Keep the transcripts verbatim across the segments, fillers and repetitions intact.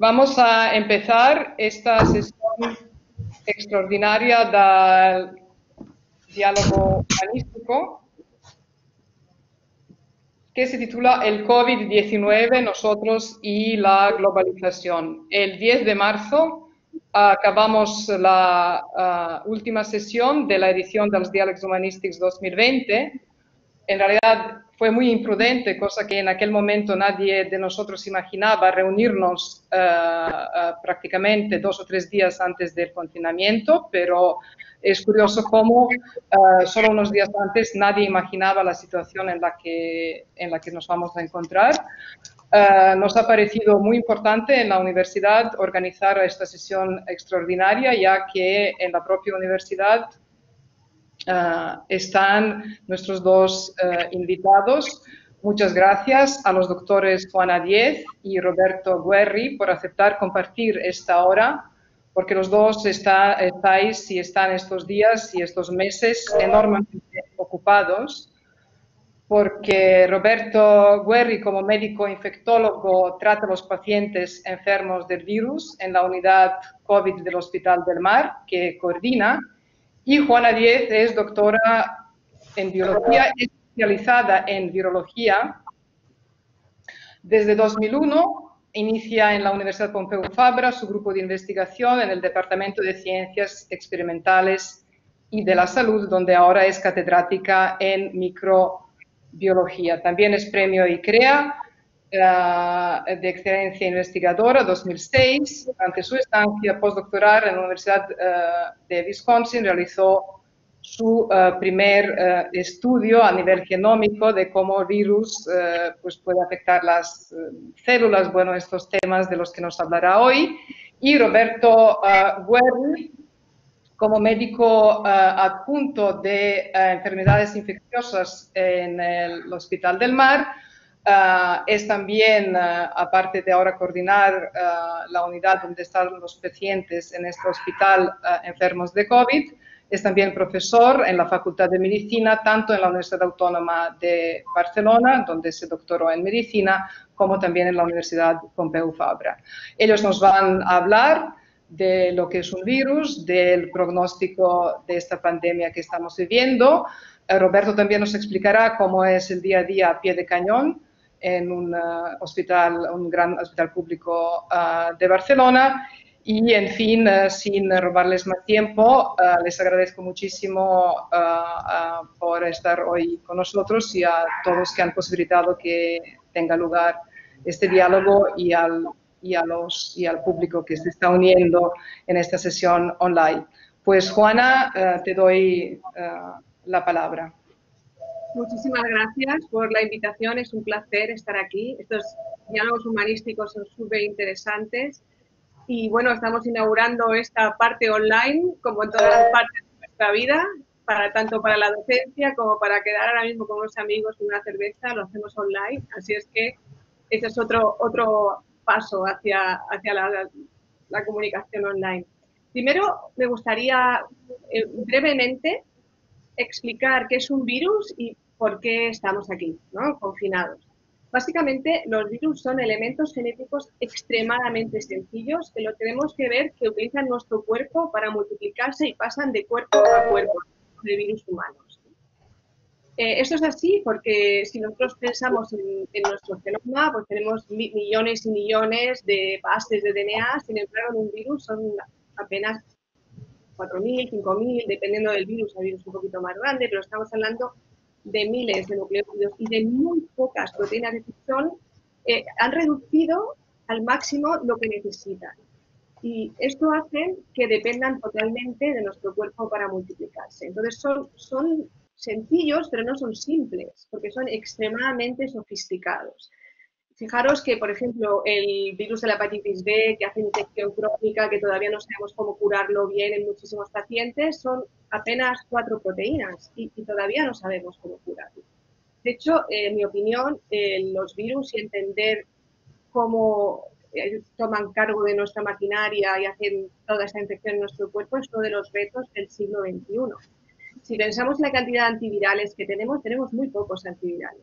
Vamos a empezar esta sesión extraordinaria del diálogo humanístico que se titula El COVID diecinueve, nosotros y la globalización. El diez de marzo acabamos la uh, última sesión de la edición de los Diálogos Humanísticos dos mil veinte. En realidad fue muy imprudente, cosa que en aquel momento nadie de nosotros imaginaba, reunirnos uh, uh, prácticamente dos o tres días antes del confinamiento, pero es curioso cómo uh, solo unos días antes nadie imaginaba la situación en la que, en la que nos vamos a encontrar. Uh, nos ha parecido muy importante en la universidad organizar esta sesión extraordinaria, ya que en la propia universidad Uh, están nuestros dos uh, invitados. Muchas gracias a los doctores Juana Diez y Roberto Guerri por aceptar compartir esta hora, porque los dos está, estáis y están estos días y estos meses enormemente ocupados, porque Roberto Guerri, como médico infectólogo, trata a los pacientes enfermos del virus en la unidad COVID del Hospital del Mar, que coordina. Y Juana Diez es doctora en biología, especializada en virología. Desde dos mil uno inicia en la Universidad Pompeu Fabra su grupo de investigación en el Departamento de Ciencias Experimentales y de la Salud, donde ahora es catedrática en microbiología. También es premio ICREA Uh, de excelencia investigadora dos mil seis. Durante su estancia postdoctoral en la Universidad uh, de Wisconsin realizó su uh, primer uh, estudio a nivel genómico de cómo el virus uh, pues puede afectar las uh, células, bueno, estos temas de los que nos hablará hoy. Y Roberto uh, Guerri, como médico uh, adjunto de uh, enfermedades infecciosas en el Hospital del Mar, Uh, es también, uh, aparte de ahora coordinar uh, la unidad donde están los pacientes en este hospital uh, enfermos de COVID, es también profesor en la Facultad de Medicina, tanto en la Universidad Autónoma de Barcelona, donde se doctoró en Medicina, como también en la Universidad Pompeu Fabra. Ellos nos van a hablar de lo que es un virus, del pronóstico de esta pandemia que estamos viviendo. Uh, Roberto también nos explicará cómo es el día a día a pie de cañón en un uh, hospital, un gran hospital público uh, de Barcelona. Y, en fin, uh, sin robarles más tiempo, uh, les agradezco muchísimo uh, uh, por estar hoy con nosotros y a todos que han posibilitado que tenga lugar este diálogo y al, y a los, y al público que se está uniendo en esta sesión online. Pues, Juana, uh, te doy uh, la palabra. Muchísimas gracias por la invitación, es un placer estar aquí. Estos diálogos humanísticos son súper interesantes y bueno, estamos inaugurando esta parte online, como en todas las partes de nuestra vida, para, tanto para la docencia como para quedar ahora mismo con unos amigos con una cerveza, lo hacemos online, así es que ese es otro, otro paso hacia, hacia la, la, la comunicación online. Primero, me gustaría eh, brevemente explicar qué es un virus y por qué estamos aquí, ¿no? Confinados. Básicamente, los virus son elementos genéticos extremadamente sencillos que lo tenemos que ver que utilizan nuestro cuerpo para multiplicarse y pasan de cuerpo a cuerpo de virus humanos. Eh, esto es así porque si nosotros pensamos en, en nuestro genoma, pues tenemos mi, millones y millones de bases de D N A, sin embargo, en un virus son apenas cuatro mil, cinco mil, dependiendo del virus, hay virus un poquito más grande, pero estamos hablando de miles de nucleótidos y de muy pocas proteínas de ficción, eh, han reducido al máximo lo que necesitan. Y esto hace que dependan totalmente de nuestro cuerpo para multiplicarse. Entonces son, son sencillos, pero no son simples, porque son extremadamente sofisticados. Fijaros que, por ejemplo, el virus de la hepatitis B, que hace infección crónica, que todavía no sabemos cómo curarlo bien en muchísimos pacientes, son apenas cuatro proteínas y, y todavía no sabemos cómo curarlo. De hecho, eh, en mi opinión, eh, los virus y entender cómo eh, toman cargo de nuestra maquinaria y hacen toda esta infección en nuestro cuerpo es uno de los retos del siglo veintiuno. Si pensamos en la cantidad de antivirales que tenemos, tenemos muy pocos antivirales.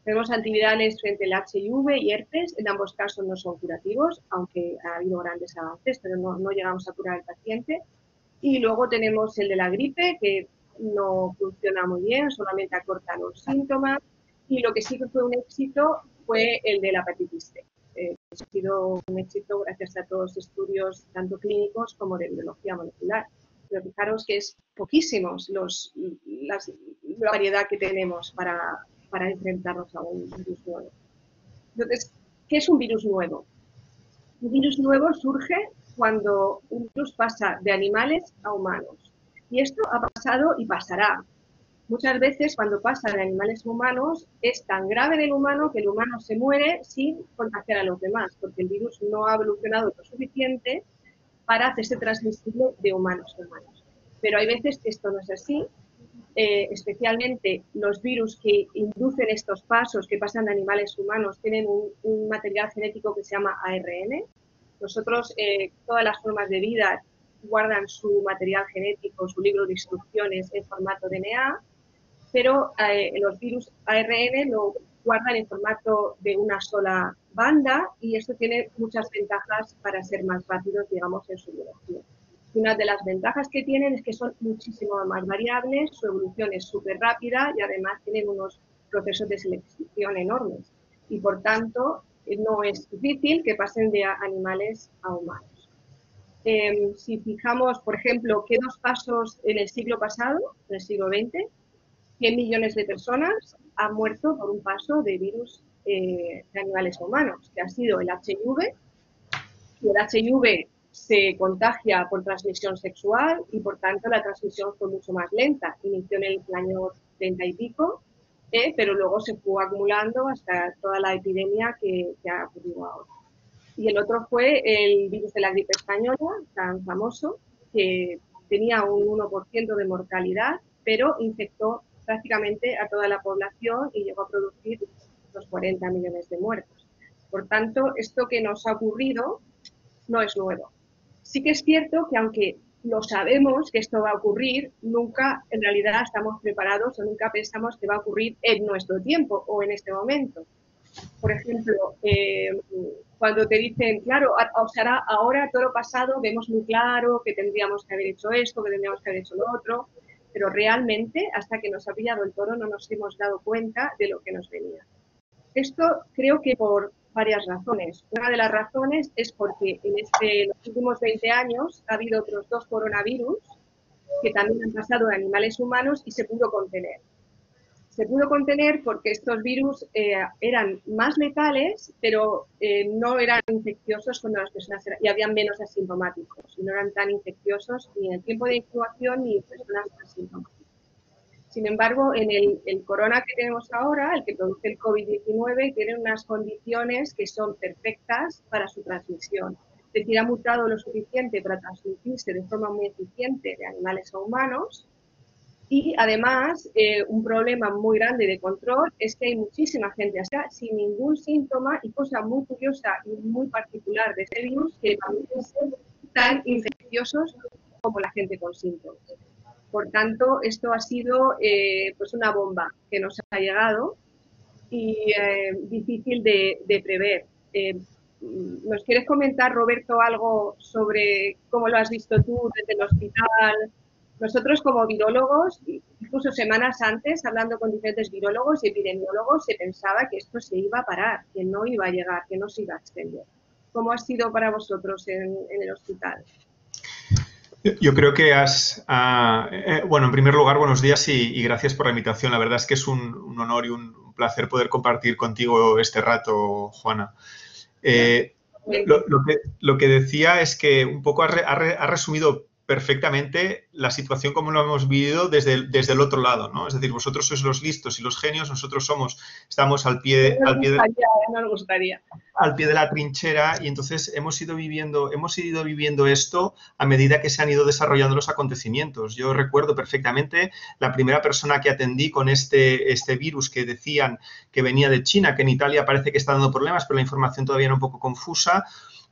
Tenemos antivirales frente al H I V y herpes, en ambos casos no son curativos, aunque ha habido grandes avances, pero no, no llegamos a curar al paciente. Y luego tenemos el de la gripe, que no funciona muy bien, solamente acorta los síntomas. Y lo que sí que fue un éxito fue el de la hepatitis C. Eh, ha sido un éxito gracias a todos los estudios, tanto clínicos como de biología molecular. Pero fijaros que es poquísimos los, las, la variedad que tenemos para, para enfrentarnos a un virus nuevo. Entonces, ¿qué es un virus nuevo? Un virus nuevo surge cuando un virus pasa de animales a humanos. Y esto ha pasado y pasará. Muchas veces cuando pasa de animales a humanos es tan grave en el humano que el humano se muere sin contagiar a los demás, porque el virus no ha evolucionado lo suficiente para hacerse transmisible de humanos a humanos. Pero hay veces que esto no es así, eh, especialmente los virus que inducen estos pasos, que pasan de animales a humanos, tienen un, un material genético que se llama A R N. Nosotros, eh, todas las formas de vida guardan su material genético, su libro de instrucciones en formato D N A, pero eh, los virus A R N lo guardan en formato de una sola banda y esto tiene muchas ventajas para ser más rápidos, digamos, en su biología. Una de las ventajas que tienen es que son muchísimo más variables, su evolución es súper rápida y además tienen unos procesos de selección enormes. Y por tanto, no es difícil que pasen de animales a humanos. Eh, si fijamos, por ejemplo, qué dos pasos en el siglo pasado, en el siglo veinte, cien millones de personas han muerto por un paso de virus eh, de animales a humanos, que ha sido el H I V. Y el H I V se contagia por transmisión sexual y, por tanto, la transmisión fue mucho más lenta. Inició en el año treinta y pico, eh, pero luego se fue acumulando hasta toda la epidemia que, que ha ocurrido ahora. Y el otro fue el virus de la gripe española, tan famoso, que tenía un uno por ciento de mortalidad, pero infectó prácticamente a toda la población y llegó a producir los cuarenta millones de muertos. Por tanto, esto que nos ha ocurrido no es nuevo. Sí que es cierto que aunque lo sabemos que esto va a ocurrir, nunca en realidad estamos preparados o nunca pensamos que va a ocurrir en nuestro tiempo o en este momento. Por ejemplo, eh, cuando te dicen, claro, o sea, ahora todo lo pasado vemos muy claro que tendríamos que haber hecho esto, que tendríamos que haber hecho lo otro, pero realmente hasta que nos ha pillado el toro no nos hemos dado cuenta de lo que nos venía. Esto creo que por varias razones. Una de las razones es porque en este, los últimos veinte años ha habido otros dos coronavirus que también han pasado de animales humanos y se pudo contener. Se pudo contener porque estos virus eh, eran más letales, pero eh, no eran infecciosos cuando las personas eran, y habían menos asintomáticos. Y no eran tan infecciosos ni en el tiempo de incubación ni en personas asintomáticas. Sin embargo, en el, el corona que tenemos ahora, el que produce el COVID diecinueve, tiene unas condiciones que son perfectas para su transmisión. Es decir, ha mutado lo suficiente para transmitirse de forma muy eficiente de animales a humanos. Y además, eh, un problema muy grande de control es que hay muchísima gente hasta sin ningún síntoma y cosa muy curiosa y muy particular de este virus que parecen ser tan infecciosos como la gente con síntomas. Por tanto, esto ha sido eh, pues una bomba que nos ha llegado y eh, difícil de, de prever. Eh, ¿Nos quieres comentar, Roberto, algo sobre cómo lo has visto tú desde el hospital? Nosotros como virólogos, incluso semanas antes, hablando con diferentes virólogos y epidemiólogos, se pensaba que esto se iba a parar, que no iba a llegar, que no se iba a extender. ¿Cómo ha sido para vosotros en, en el hospital? Yo creo que has... Uh, eh, bueno, en primer lugar, buenos días y, y gracias por la invitación. La verdad es que es un, un honor y un placer poder compartir contigo este rato, Juana. Eh, lo, lo, que, lo que decía es que un poco ha, re, ha, re, ha resumido perfectamente la situación como lo hemos vivido desde el, desde el otro lado, ¿no? Es decir, vosotros sois los listos y los genios, nosotros somos, estamos al pie, no al pie de, gustaría, no nos gustaría. al pie de la trinchera y entonces hemos ido viviendo, hemos ido viviendo esto a medida que se han ido desarrollando los acontecimientos. Yo recuerdo perfectamente la primera persona que atendí con este, este virus que decían que venía de China, que en Italia parece que está dando problemas, pero la información todavía era un poco confusa.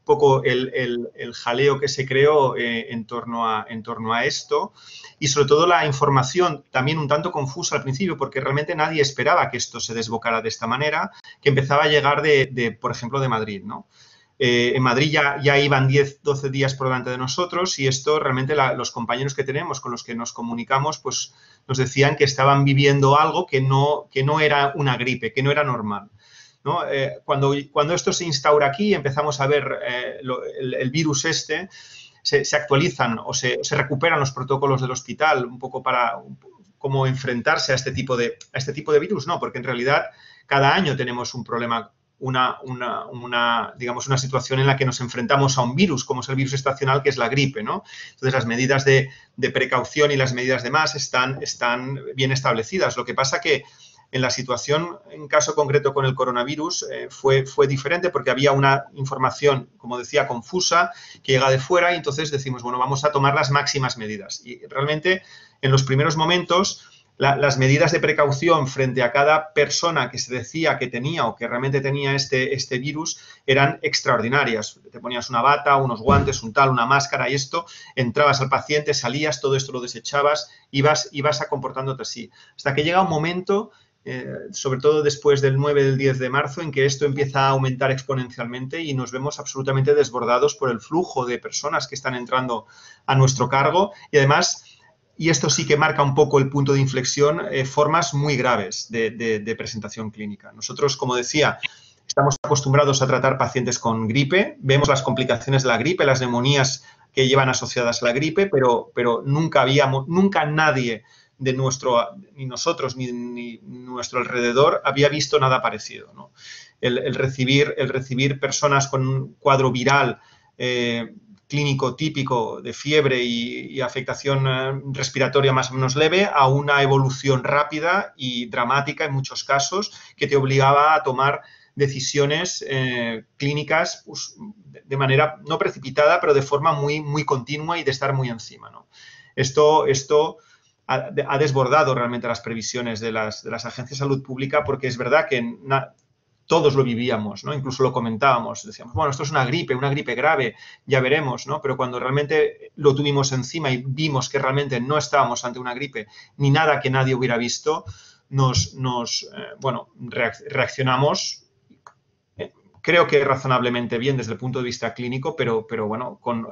poco el, el, el jaleo que se creó eh, en, torno a, en torno a esto y sobre todo la información también un tanto confusa al principio porque realmente nadie esperaba que esto se desbocara de esta manera, que empezaba a llegar de, de por ejemplo, de Madrid, ¿no? Eh, en Madrid ya, ya iban diez, doce días por delante de nosotros y esto realmente la, los compañeros que tenemos con los que nos comunicamos pues nos decían que estaban viviendo algo que no, que no era una gripe, que no era normal, ¿no? Eh, cuando, cuando esto se instaura aquí empezamos a ver eh, lo, el, el virus este, se, se actualizan o se, se recuperan los protocolos del hospital un poco para cómo enfrentarse a este tipo de, a este tipo de virus, ¿no? Porque en realidad cada año tenemos un problema Una, una, una, digamos, una situación en la que nos enfrentamos a un virus, como es el virus estacional, que es la gripe, ¿no? Entonces, las medidas de, de precaución y las medidas de más están, están bien establecidas. Lo que pasa que en la situación, en caso concreto con el coronavirus, eh, fue, fue diferente porque había una información, como decía, confusa, que llega de fuera y entonces decimos, bueno, vamos a tomar las máximas medidas. Y realmente, en los primeros momentos, La, las medidas de precaución frente a cada persona que se decía que tenía o que realmente tenía este, este virus eran extraordinarias. Te ponías una bata, unos guantes, un tal, una máscara y esto, entrabas al paciente, salías, todo esto lo desechabas, ibas, ibas a comportándote así. Hasta que llega un momento, eh, sobre todo después del nueve, del diez de marzo, en que esto empieza a aumentar exponencialmente y nos vemos absolutamente desbordados por el flujo de personas que están entrando a nuestro cargo y además... Y esto sí que marca un poco el punto de inflexión, eh, formas muy graves de, de, de presentación clínica. Nosotros, como decía, estamos acostumbrados a tratar pacientes con gripe, vemos las complicaciones de la gripe, las neumonías que llevan asociadas a la gripe, pero, pero nunca habíamos, nunca nadie de nuestro, ni nosotros ni, ni nuestro alrededor había visto nada parecido, ¿no? El, el, recibir, el recibir personas con un cuadro viral eh, clínico típico de fiebre y, y afectación eh, respiratoria más o menos leve a una evolución rápida y dramática en muchos casos que te obligaba a tomar decisiones eh, clínicas pues, de manera no precipitada, pero de forma muy, muy continua y de estar muy encima, ¿no? Esto, esto ha, ha desbordado realmente las previsiones de las, de las agencias de salud pública porque es verdad que na, todos lo vivíamos, ¿no? Incluso lo comentábamos, decíamos, bueno, esto es una gripe, una gripe grave, ya veremos, ¿no? Pero cuando realmente lo tuvimos encima y vimos que realmente no estábamos ante una gripe ni nada que nadie hubiera visto, nos, nos eh, bueno, reaccionamos, eh, creo que razonablemente bien desde el punto de vista clínico, pero, pero bueno, con,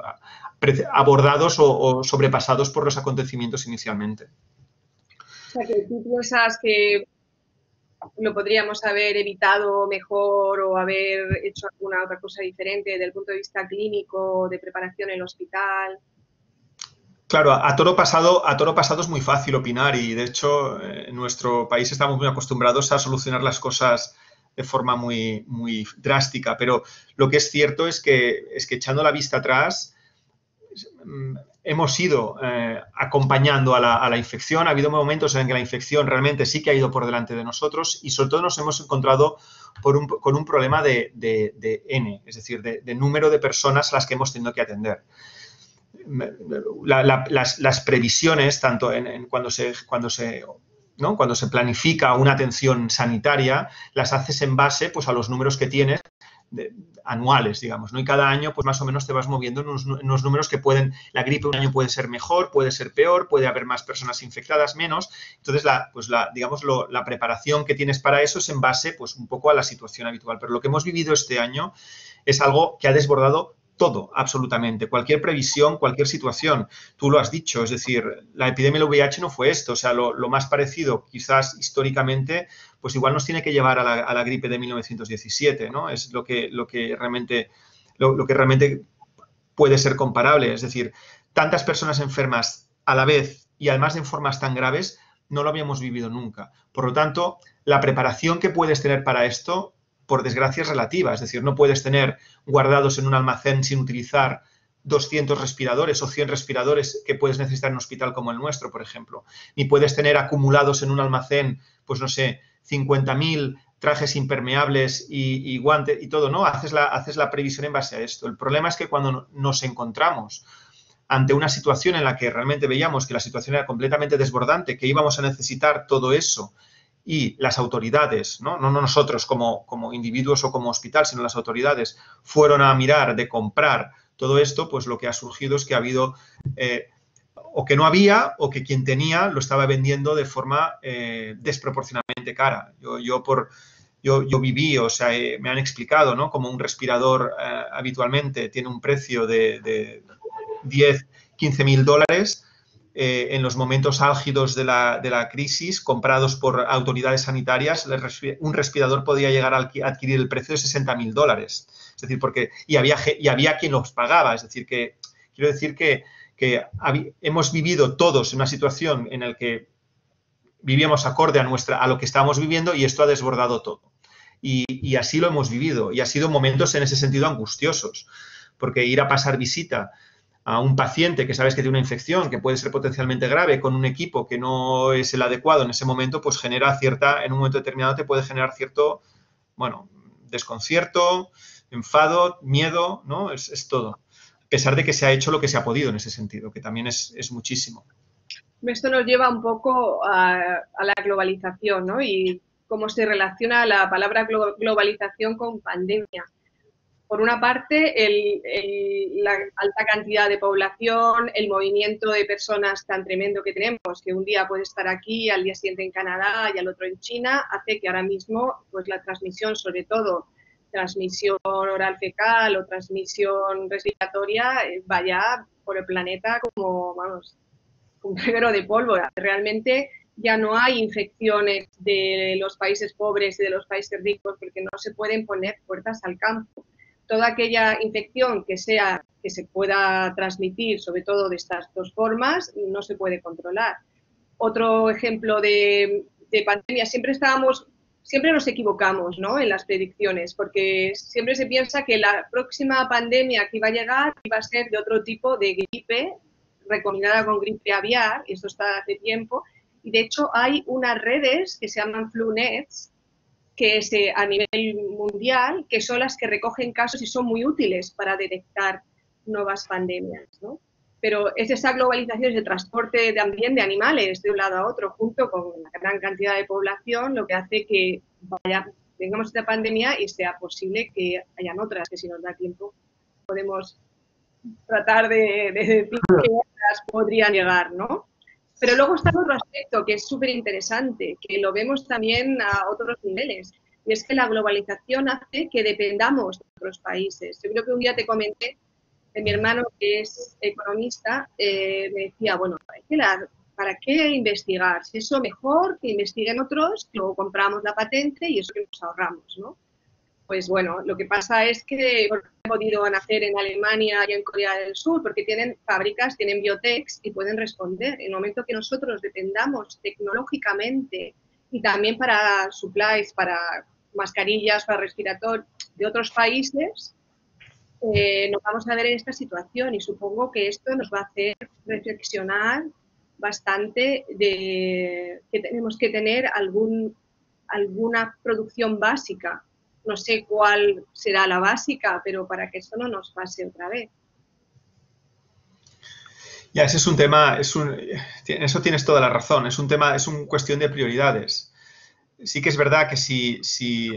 abordados o, o sobrepasados por los acontecimientos inicialmente. O sea, que tú piensas que lo podríamos haber evitado mejor o haber hecho alguna otra cosa diferente desde el punto de vista clínico, de preparación en el hospital. Claro, a toro pasado, a toro pasado es muy fácil opinar y, de hecho, en nuestro país estamos muy acostumbrados a solucionar las cosas de forma muy, muy drástica, pero lo que es cierto es que, es que echando la vista atrás, hemos ido eh, acompañando a la, a la infección. Ha habido momentos en que la infección realmente sí que ha ido por delante de nosotros y sobre todo nos hemos encontrado por un, con un problema de, de, de N, es decir, de, de número de personas a las que hemos tenido que atender. La, la, las, las previsiones, tanto en, en cuando se... Cuando se ¿no? Cuando se planifica una atención sanitaria, las haces en base pues, a los números que tienes de, anuales, digamos, ¿no? Y cada año, pues más o menos te vas moviendo en unos, en unos números que pueden, la gripe un año puede ser mejor, puede ser peor, puede haber más personas infectadas, menos. Entonces, la, pues la, digamos, lo, la preparación que tienes para eso es en base, pues un poco a la situación habitual. Pero lo que hemos vivido este año es algo que ha desbordado todo, absolutamente, cualquier previsión, cualquier situación. Tú lo has dicho, es decir, la epidemia del V I H no fue esto, o sea, lo, lo más parecido, quizás históricamente, pues igual nos tiene que llevar a la, a la gripe de mil novecientos diecisiete, ¿no? Es lo que, lo que realmente, lo, lo que realmente puede ser comparable, es decir, tantas personas enfermas a la vez y además de formas tan graves, no lo habíamos vivido nunca. Por lo tanto, la preparación que puedes tener para esto, por desgracia, es relativa. Es decir, no puedes tener guardados en un almacén sin utilizar doscientos respiradores o cien respiradores que puedes necesitar en un hospital como el nuestro, por ejemplo. Ni puedes tener acumulados en un almacén, pues no sé, cincuenta mil trajes impermeables y, y guantes y todo, ¿no? Haces la, haces la previsión en base a esto. El problema es que cuando nos encontramos ante una situación en la que realmente veíamos que la situación era completamente desbordante, que íbamos a necesitar todo eso y las autoridades, no, no nosotros como, como individuos o como hospital, sino las autoridades, fueron a mirar de comprar todo esto, pues lo que ha surgido es que ha habido, eh, o que no había, o que quien tenía lo estaba vendiendo de forma eh, desproporcionadamente cara. Yo, yo, por, yo, yo viví, o sea, eh, me han explicado, ¿no?, como un respirador eh, habitualmente tiene un precio de, de diez, quince mil dólares, eh, en los momentos álgidos de la, de la crisis, comprados por autoridades sanitarias, un respirador podía llegar a adquirir el precio de sesenta mil dólares. Es decir, porque, y había, y había quien los pagaba. Es decir, que quiero decir que, que hemos vivido todos en una situación en la que vivíamos acorde a, nuestra, a lo que estábamos viviendo y esto ha desbordado todo. Y, y así lo hemos vivido. Y ha sido momentos en ese sentido angustiosos, porque ir a pasar visita a un paciente que sabes que tiene una infección, que puede ser potencialmente grave, con un equipo que no es el adecuado en ese momento, pues genera cierta, en un momento determinado te puede generar cierto, bueno, desconcierto, enfado, miedo, ¿no? Es, es todo. A pesar de que se ha hecho lo que se ha podido en ese sentido, que también es, es muchísimo. Esto nos lleva un poco a, a la globalización, ¿no? Y cómo se relaciona la palabra globalización con pandemia. Por una parte, el, el, la alta cantidad de población, el movimiento de personas tan tremendo que tenemos, que un día puede estar aquí, al día siguiente en Canadá y al otro en China, hace que ahora mismo pues, la transmisión, sobre todo transmisión oral fecal o transmisión respiratoria, vaya por el planeta como, vamos, un reguero de pólvora. Realmente ya no hay infecciones de los países pobres y de los países ricos porque no se pueden poner puertas al campo. Toda aquella infección que sea que se pueda transmitir, sobre todo de estas dos formas, no se puede controlar. Otro ejemplo de, de pandemia, siempre estábamos, siempre nos equivocamos, ¿no?, en las predicciones, porque siempre se piensa que la próxima pandemia que iba a llegar iba a ser de otro tipo de gripe, recombinada con gripe aviar, y eso está hace tiempo, y de hecho hay unas redes que se llaman FluNets, que es eh, a nivel mundial, que son las que recogen casos y son muy útiles para detectar nuevas pandemias, ¿no? Pero es esa globalización, ese transporte también de animales de un lado a otro, junto con una gran cantidad de población, lo que hace que vaya, tengamos esta pandemia y sea posible que hayan otras, que si nos da tiempo podemos tratar de, de decir que otras podrían llegar, ¿no? Pero luego está otro aspecto que es súper interesante, que lo vemos también a otros niveles, y es que la globalización hace que dependamos de otros países. Yo creo que un día te comenté que mi hermano, que es economista, eh, me decía, bueno, ¿para qué, la, ¿para qué investigar? Si eso mejor que investiguen otros, luego compramos la patente y eso que nos ahorramos, ¿no? Pues bueno, lo que pasa es que han podido nacer en Alemania y en Corea del Sur porque tienen fábricas, tienen biotechs y pueden responder. En el momento que nosotros dependamos tecnológicamente y también para supplies, para mascarillas, para respirador de otros países, eh, nos vamos a ver en esta situación y supongo que esto nos va a hacer reflexionar bastante de que tenemos que tener algún, alguna producción básica. No sé cuál será la básica, pero para que eso no nos pase otra vez. Ya, ese es un tema, es un, en eso tienes toda la razón, es un tema, es una cuestión de prioridades. Sí que es verdad que si, si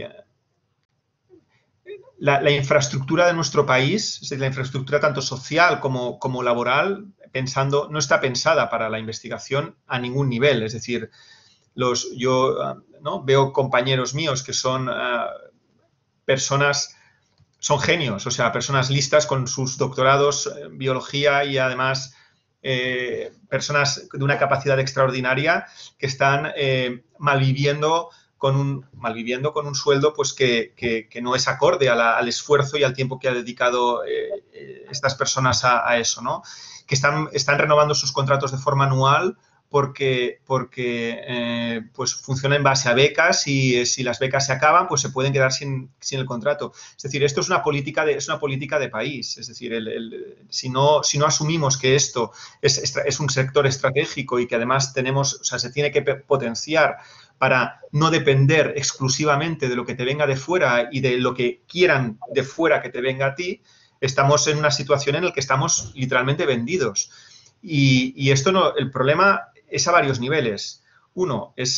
la, la infraestructura de nuestro país, es decir, la infraestructura tanto social como, como laboral, pensando, no está pensada para la investigación a ningún nivel. Es decir, los, yo ¿no? veo compañeros míos que son uh, personas, son genios, o sea, personas listas con sus doctorados en biología y además eh, personas de una capacidad extraordinaria que están eh, malviviendo con un malviviendo con un sueldo pues que, que, que no es acorde a la, al esfuerzo y al tiempo que ha dedicado eh, eh, estas personas a, a eso, ¿no? Que están, están renovando sus contratos de forma anual porque, porque eh, pues funciona en base a becas y eh, si las becas se acaban, pues se pueden quedar sin, sin el contrato. Es decir, esto es una política de, es una política de país. Es decir, el, el, si, no, si no asumimos que esto es, es un sector estratégico y que además tenemos, o sea, se tiene que potenciar para no depender exclusivamente de lo que te venga de fuera y de lo que quieran de fuera que te venga a ti, estamos en una situación en la que estamos literalmente vendidos. Y, y esto no, el problema es a varios niveles. Uno es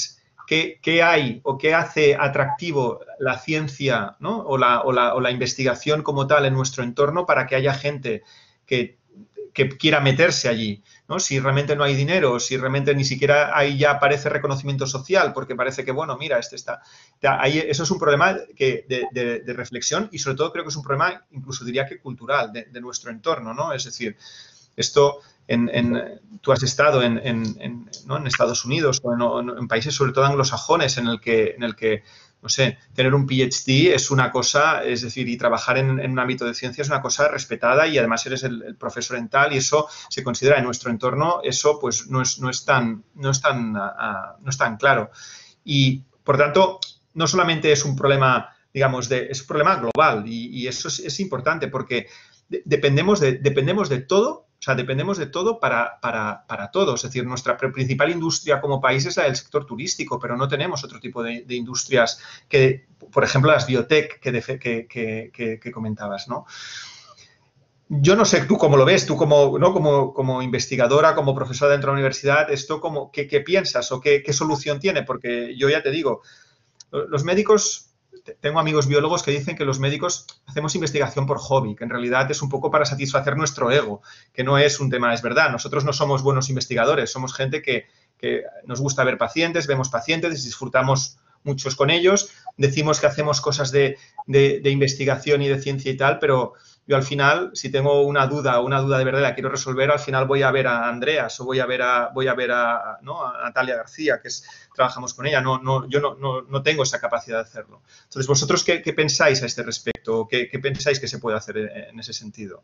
qué, qué hay o qué hace atractivo la ciencia, ¿no? o, la, o, la, o la investigación como tal en nuestro entorno para que haya gente que, que quiera meterse allí, ¿no? Si realmente no hay dinero, si realmente ni siquiera ahí ya aparece reconocimiento social, porque parece que, bueno, mira, este está... Ahí, eso es un problema que, de, de, de reflexión y sobre todo creo que es un problema, incluso diría que cultural, de, de nuestro entorno, ¿no? Es decir, esto, en, en, tú has estado en, en, en, ¿no? en Estados Unidos o en, en países sobre todo anglosajones en el que, en el que no sé, tener un PhD es una cosa, es decir, y trabajar en, en un ámbito de ciencia es una cosa respetada y además eres el, el profesor en tal y eso se considera en nuestro entorno, eso pues no es, no es, tan, no es, tan, uh, no es tan claro. Y, por tanto, no solamente es un problema, digamos, de, es un problema global y, y eso es, es importante porque de, dependemos, de, dependemos de todo. O sea, dependemos de todo para, para, para todo. Es decir, nuestra principal industria como país es la del sector turístico, pero no tenemos otro tipo de, de industrias que, por ejemplo, las biotech que, de, que, que, que, que comentabas, ¿no? Yo no sé tú cómo lo ves, tú como, ¿no? como, como investigadora, como profesora dentro de la universidad, esto como, ¿qué, qué piensas o qué, qué solución tiene? Porque yo ya te digo, los médicos... Tengo amigos biólogos que dicen que los médicos hacemos investigación por hobby, que en realidad es un poco para satisfacer nuestro ego, que no es un tema, es verdad. Nosotros no somos buenos investigadores, somos gente que, que nos gusta ver pacientes, vemos pacientes, disfrutamos muchos con ellos, decimos que hacemos cosas de, de, de investigación y de ciencia y tal, pero yo al final, si tengo una duda o una duda de verdad la quiero resolver, al final voy a ver a Andreas o voy a ver a, voy a, ver a, ¿no? a Natalia García, que es, trabajamos con ella. No, no, yo no, no, no tengo esa capacidad de hacerlo. Entonces, ¿vosotros qué, qué pensáis a este respecto? ¿Qué, qué pensáis que se puede hacer en, en ese sentido?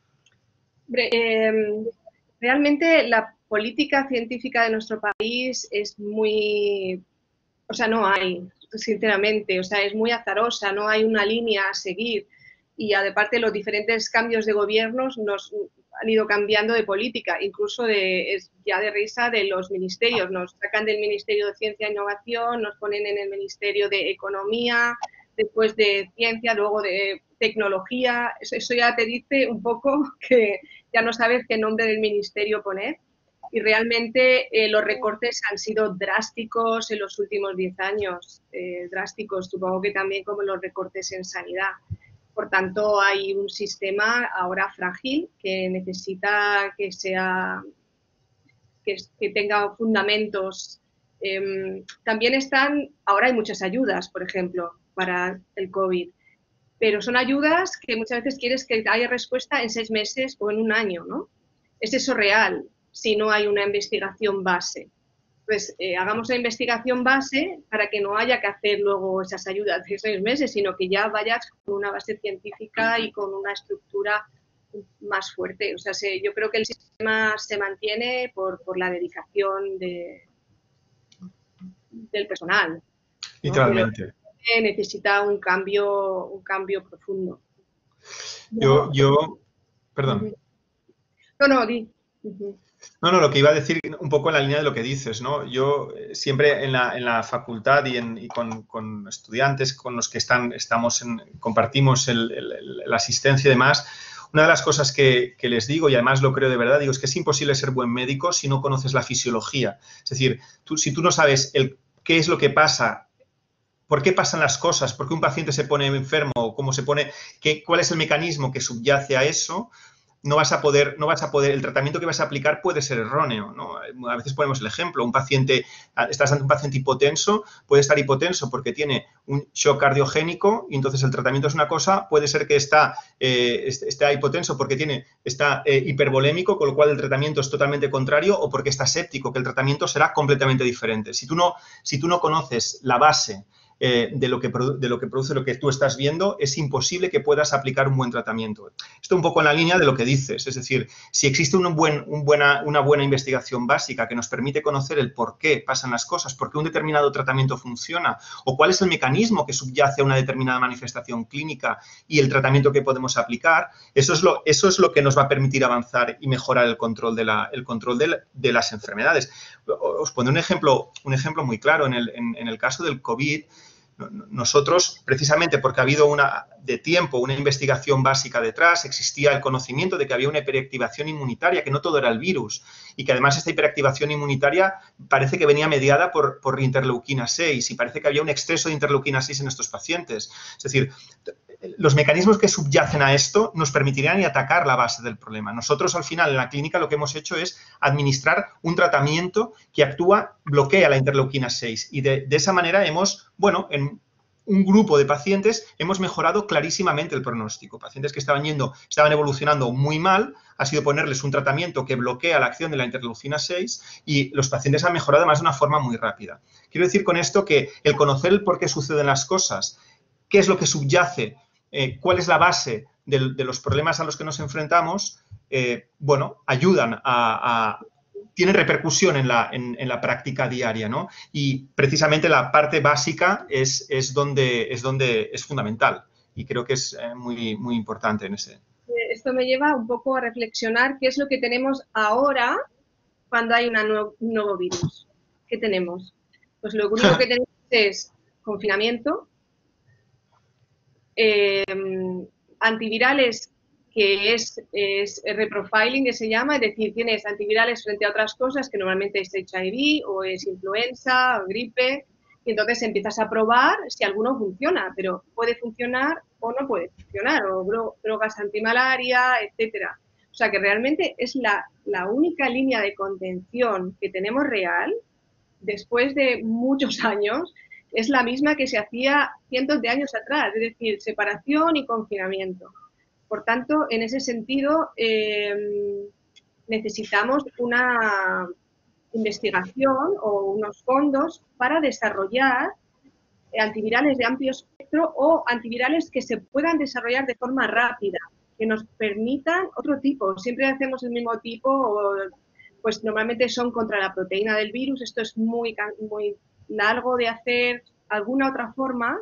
Hombre, eh, realmente la política científica de nuestro país es muy... O sea, no hay, sinceramente. O sea, es muy azarosa, no hay una línea a seguir. Y aparte los diferentes cambios de gobiernos nos han ido cambiando de política, incluso de, es ya de risa de los ministerios. Nos sacan del Ministerio de Ciencia e Innovación, nos ponen en el Ministerio de Economía, después de Ciencia, luego de Tecnología. Eso, eso ya te dice un poco que ya no sabes qué nombre del ministerio poner. Y realmente eh, los recortes han sido drásticos en los últimos diez años, eh, drásticos, supongo que también como los recortes en sanidad. Por tanto, hay un sistema ahora frágil que necesita que sea, que, que tenga fundamentos. Eh, también están, ahora hay muchas ayudas, por ejemplo, para el COVID, pero son ayudas que muchas veces quieres que haya respuesta en seis meses o en un año, ¿no? ¿Es eso real si no hay una investigación base? Pues eh, hagamos la investigación base para que no haya que hacer luego esas ayudas de seis meses, sino que ya vayas con una base científica y con una estructura más fuerte. O sea, se, yo creo que el sistema se mantiene por, por la dedicación de, del personal, ¿no? Literalmente. Pero necesita un cambio, un cambio profundo. Yo, yo, perdón. No, no, di. Uh-huh. No, no, lo que iba a decir un poco en la línea de lo que dices, ¿no? Yo siempre en la, en la facultad y, en, y con, con estudiantes con los que están, estamos en, compartimos el, el, la asistencia y demás, una de las cosas que, que les digo, y además lo creo de verdad, digo, es que es imposible ser buen médico si no conoces la fisiología. Es decir, tú, si tú no sabes el, qué es lo que pasa, por qué pasan las cosas, por qué un paciente se pone enfermo, cómo se pone, qué, cuál es el mecanismo que subyace a eso, no vas a poder, no vas a poder, el tratamiento que vas a aplicar puede ser erróneo, ¿no? A veces ponemos el ejemplo, un paciente, estás ante un paciente hipotenso, puede estar hipotenso porque tiene un shock cardiogénico y entonces el tratamiento es una cosa, puede ser que está, eh, está hipotenso porque tiene, está eh, hipervolémico, con lo cual el tratamiento es totalmente contrario, o porque está séptico, que el tratamiento será completamente diferente. Si tú no, si tú no conoces la base Eh, de, lo que de lo que produce lo que tú estás viendo, es imposible que puedas aplicar un buen tratamiento. Esto un poco en la línea de lo que dices, es decir, si existe un buen, un buena, una buena investigación básica que nos permite conocer el por qué pasan las cosas, por qué un determinado tratamiento funciona, o cuál es el mecanismo que subyace a una determinada manifestación clínica y el tratamiento que podemos aplicar, eso es lo, eso es lo que nos va a permitir avanzar y mejorar el control de, la, el control de, la, de las enfermedades. Os pondré un ejemplo, un ejemplo muy claro. En el, en, en el caso del COVID, Nosotros, precisamente porque ha habido una, de tiempo una investigación básica detrás, existía el conocimiento de que había una hiperactivación inmunitaria, que no todo era el virus, y que además esta hiperactivación inmunitaria parece que venía mediada por, por interleuquina seis, y parece que había un exceso de interleuquina seis en estos pacientes. Es decir, los mecanismos que subyacen a esto nos permitirían atacar la base del problema. Nosotros, al final, en la clínica lo que hemos hecho es administrar un tratamiento que actúa, bloquea la interleuquina seis, y de, de esa manera hemos, bueno, en un grupo de pacientes hemos mejorado clarísimamente el pronóstico. Pacientes que estaban yendo, estaban evolucionando muy mal, ha sido ponerles un tratamiento que bloquea la acción de la interleucina seis y los pacientes han mejorado además de una forma muy rápida. Quiero decir con esto que el conocer el por qué suceden las cosas, qué es lo que subyace, eh, cuál es la base de, de los problemas a los que nos enfrentamos, eh, bueno, ayudan a... a tiene repercusión en la, en, en la práctica diaria, ¿no? Y precisamente la parte básica es, es, donde, es donde es fundamental y creo que es eh, muy, muy importante en ese. Esto me lleva un poco a reflexionar qué es lo que tenemos ahora cuando hay una nuevo, un nuevo virus. ¿Qué tenemos? Pues lo único que tenemos es confinamiento, eh, antivirales, que es, es reprofiling, que se llama, es decir, tienes antivirales frente a otras cosas, que normalmente es H I V o es influenza o gripe, y entonces empiezas a probar si alguno funciona, pero puede funcionar o no puede funcionar, o drogas antimalaria, etcétera. O sea que realmente es la, la única línea de contención que tenemos real, después de muchos años, es la misma que se hacía cientos de años atrás, es decir, separación y confinamiento. Por tanto, en ese sentido, eh, necesitamos una investigación o unos fondos para desarrollar antivirales de amplio espectro o antivirales que se puedan desarrollar de forma rápida, que nos permitan otro tipo. Siempre hacemos el mismo tipo, o, pues normalmente son contra la proteína del virus. Esto es muy, muy largo de hacer. Alguna otra forma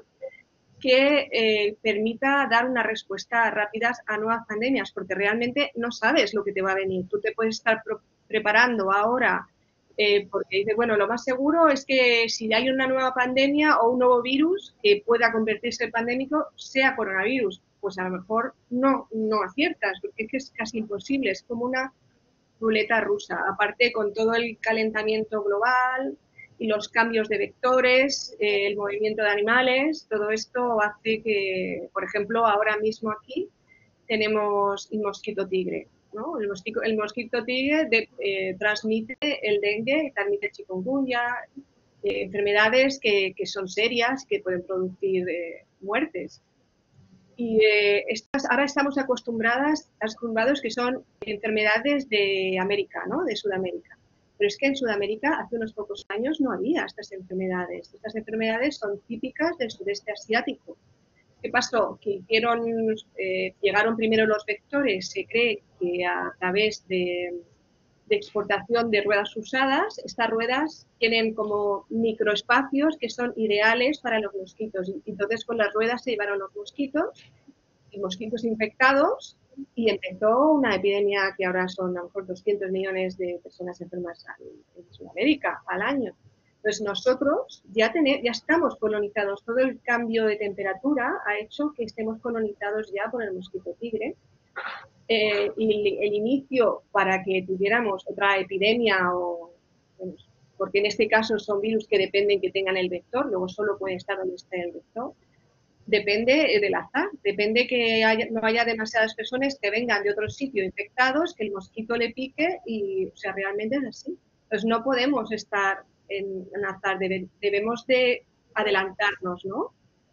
que eh, permita dar una respuesta rápida a nuevas pandemias, porque realmente no sabes lo que te va a venir. Tú te puedes estar preparando ahora eh, porque dices, bueno, lo más seguro es que si hay una nueva pandemia o un nuevo virus que pueda convertirse en pandémico, sea coronavirus. Pues a lo mejor no, no aciertas, porque es que es casi imposible, es como una ruleta rusa. Aparte, con todo el calentamiento global y los cambios de vectores, eh, el movimiento de animales, todo esto hace que, por ejemplo, ahora mismo aquí tenemos el mosquito tigre, ¿no? El mosquito, el mosquito tigre de, eh, transmite el dengue, transmite chikungunya, eh, enfermedades que, que son serias, que pueden producir eh, muertes. Y eh, estas, ahora estamos acostumbradas, acostumbrados que son enfermedades de América, ¿no? De Sudamérica. Pero es que en Sudamérica hace unos pocos años no había estas enfermedades. Estas enfermedades son típicas del sudeste asiático. ¿Qué pasó? Que hicieron, eh, llegaron primero los vectores, se cree que a través de, de exportación de ruedas usadas, estas ruedas tienen como microespacios que son ideales para los mosquitos. Entonces con las ruedas se llevaron los mosquitos, y mosquitos infectados, y empezó una epidemia que ahora son a lo mejor doscientos millones de personas enfermas en Sudamérica al año. Entonces nosotros ya, tener, ya estamos colonizados, todo el cambio de temperatura ha hecho que estemos colonizados ya por el mosquito tigre. Eh, y el, el inicio para que tuviéramos otra epidemia, o, bueno, porque en este caso son virus que dependen que tengan el vector, luego solo pueden estar donde esté el vector, depende del azar, depende que haya, no haya demasiadas personas que vengan de otro sitio infectados, que el mosquito le pique y, o sea, realmente es así. Entonces no podemos estar en, en azar, debe, debemos de adelantarnos, ¿no?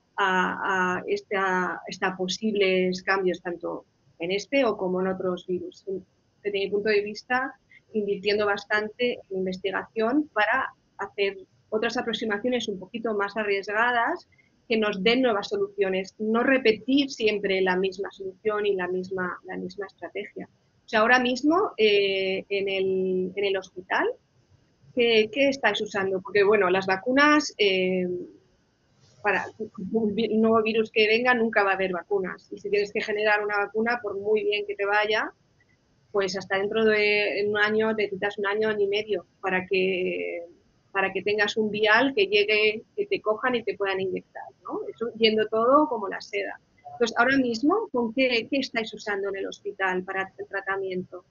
a, a, esta, esta posibles cambios tanto en este o como en otros virus. Desde mi punto de vista, invirtiendo bastante en investigación para hacer otras aproximaciones un poquito más arriesgadas que nos den nuevas soluciones, no repetir siempre la misma solución y la misma, la misma estrategia. O sea, ahora mismo eh, en, el, en el hospital, ¿qué, ¿qué estáis usando? Porque, bueno, las vacunas, eh, para un nuevo virus que venga, nunca va a haber vacunas. Y si tienes que generar una vacuna, por muy bien que te vaya, pues hasta dentro de un año, necesitas un año, año y medio para que para que tengas un vial que llegue, que te cojan y te puedan inyectar, ¿no? Eso yendo todo como la seda. Entonces, ahora mismo, ¿con qué, qué estáis usando en el hospital para el tratamiento?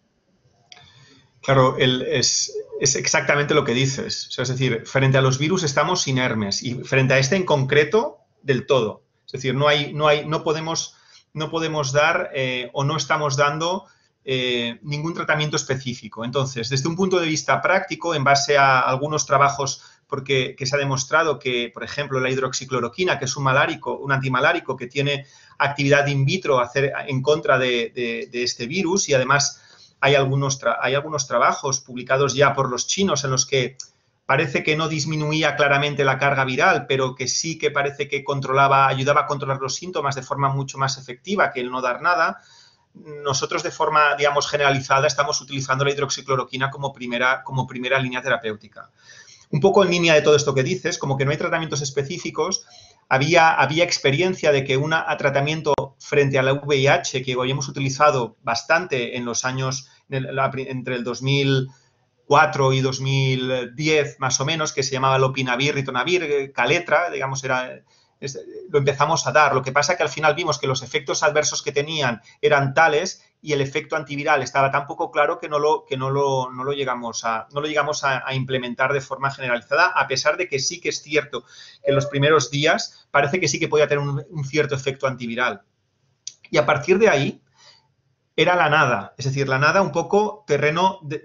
Claro, el, es, es exactamente lo que dices. O sea, es decir, frente a los virus estamos inermes y frente a este en concreto, del todo. Es decir, no, hay, no, hay, no, podemos, no podemos dar eh, o no estamos dando eh, ningún tratamiento específico. Entonces, desde un punto de vista práctico, en base a algunos trabajos porque que se ha demostrado que, por ejemplo, la hidroxicloroquina, que es un malárico, un antimalárico que tiene actividad in vitro hacer, en contra de, de, de este virus y además hay algunos, hay algunos trabajos publicados ya por los chinos en los que parece que no disminuía claramente la carga viral, pero que sí que parece que controlaba, ayudaba a controlar los síntomas de forma mucho más efectiva que el no dar nada. Nosotros de forma, digamos, generalizada estamos utilizando la hidroxicloroquina como primera, como primera línea terapéutica. Un poco en línea de todo esto que dices, como que no hay tratamientos específicos, había, había experiencia de que un tratamiento frente a la V I H que hoy hemos utilizado bastante en los años, entre el dos mil cuatro y dos mil diez más o menos, que se llamaba lopinavir, ritonavir, Caletra, digamos, era... Es, lo empezamos a dar. Lo que pasa es que al final vimos que los efectos adversos que tenían eran tales y el efecto antiviral estaba tan poco claro que no lo, que no lo, no lo llegamos, a, no lo llegamos a, a implementar de forma generalizada, a pesar de que sí que es cierto que en los primeros días parece que sí que podía tener un, un cierto efecto antiviral. Y a partir de ahí era la nada, es decir, la nada un poco terreno de,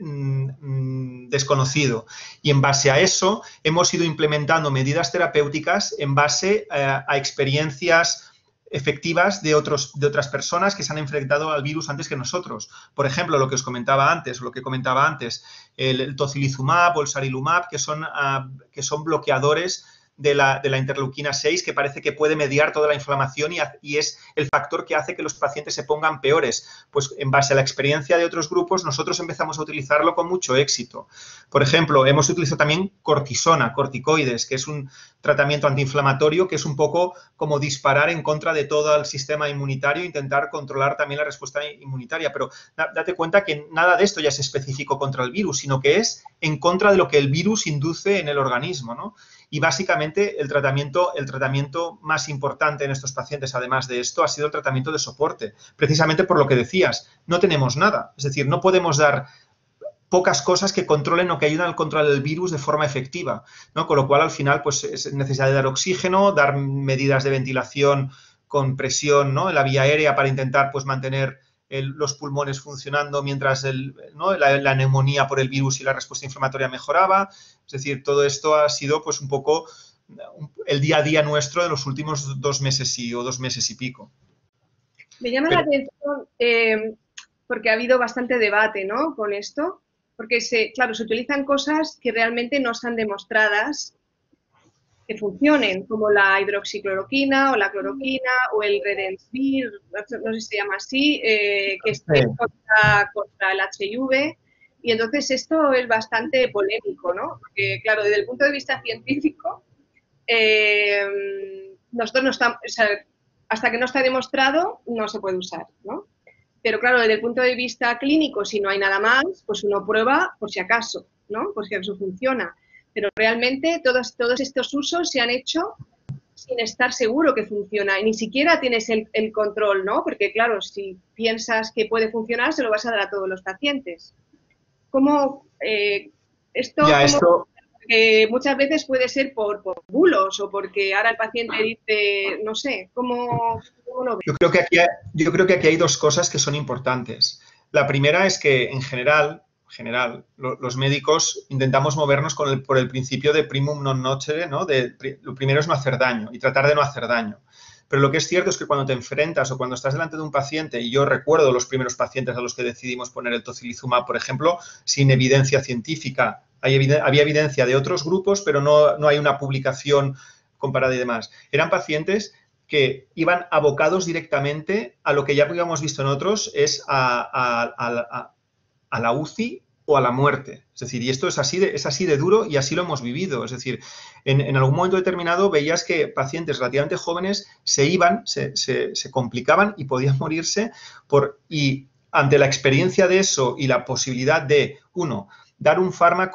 mm, desconocido. Y en base a eso hemos ido implementando medidas terapéuticas en base eh, a experiencias efectivas de, otros, de otras personas que se han enfrentado al virus antes que nosotros. Por ejemplo, lo que os comentaba antes, o lo que comentaba antes, el, el tocilizumab o el sarilumab, que son, uh, que son bloqueadores de la, de la interleuquina seis, que parece que puede mediar toda la inflamación y, y es el factor que hace que los pacientes se pongan peores. Pues en base a la experiencia de otros grupos, nosotros empezamos a utilizarlo con mucho éxito. Por ejemplo, hemos utilizado también cortisona, corticoides, que es un tratamiento antiinflamatorio que es un poco como disparar en contra de todo el sistema inmunitario e intentar controlar también la respuesta inmunitaria. Pero date cuenta que nada de esto ya es específico contra el virus, sino que es en contra de lo que el virus induce en el organismo, ¿no? Y básicamente el tratamiento, el tratamiento más importante en estos pacientes, además de esto, ha sido el tratamiento de soporte. Precisamente por lo que decías, no tenemos nada. Es decir, no podemos dar pocas cosas que controlen o que ayuden al control del virus de forma efectiva, ¿no? Con lo cual, al final, pues es necesario dar oxígeno, dar medidas de ventilación con presión, ¿no?, en la vía aérea para intentar, pues, mantener El, los pulmones funcionando mientras el, ¿no? la, la neumonía por el virus y la respuesta inflamatoria mejoraba. Es decir, todo esto ha sido pues un poco el día a día nuestro de los últimos dos meses y, o dos meses y pico. Me llama Pero, la atención eh, porque ha habido bastante debate, ¿no?, con esto, porque se, claro, se utilizan cosas que realmente no están demostradas que funcionen, como la hidroxicloroquina o la cloroquina o el Redensivir, no sé si se llama así, eh, que es contra, contra el H I V. Y entonces esto es bastante polémico, ¿no? Porque, claro, desde el punto de vista científico, eh, nosotros no estamos, o sea, hasta que no está demostrado, no se puede usar, ¿no? Pero, claro, desde el punto de vista clínico, si no hay nada más, pues uno prueba por si acaso, ¿no? Por si acaso funciona. Pero realmente todos, todos estos usos se han hecho sin estar seguro que funciona y ni siquiera tienes el, el control, ¿no? Porque, claro, si piensas que puede funcionar, se lo vas a dar a todos los pacientes. ¿Cómo eh, esto, ya, cómo, esto... Eh, muchas veces puede ser por, por bulos o porque ahora el paciente dice, no sé, ¿cómo, cómo lo ves? Yo creo que aquí hay, yo creo que aquí hay dos cosas que son importantes. La primera es que, en general, general, lo, los médicos intentamos movernos con el, por el principio de primum non nocere, ¿no? De, lo primero es no hacer daño y tratar de no hacer daño. Pero lo que es cierto es que cuando te enfrentas o cuando estás delante de un paciente, y yo recuerdo los primeros pacientes a los que decidimos poner el tocilizumab, por ejemplo, sin evidencia científica. Hay eviden- había evidencia de otros grupos, pero no, no hay una publicación comparada y demás. Eran pacientes que iban abocados directamente a lo que ya habíamos visto en otros, es a, a, a, a a la U C I o a la muerte. Es decir, y esto es así de, es así de duro y así lo hemos vivido. Es decir, en, en algún momento determinado veías que pacientes relativamente jóvenes se iban, se, se, se complicaban y podían morirse por, y ante la experiencia de eso y la posibilidad de, uno, dar un fármaco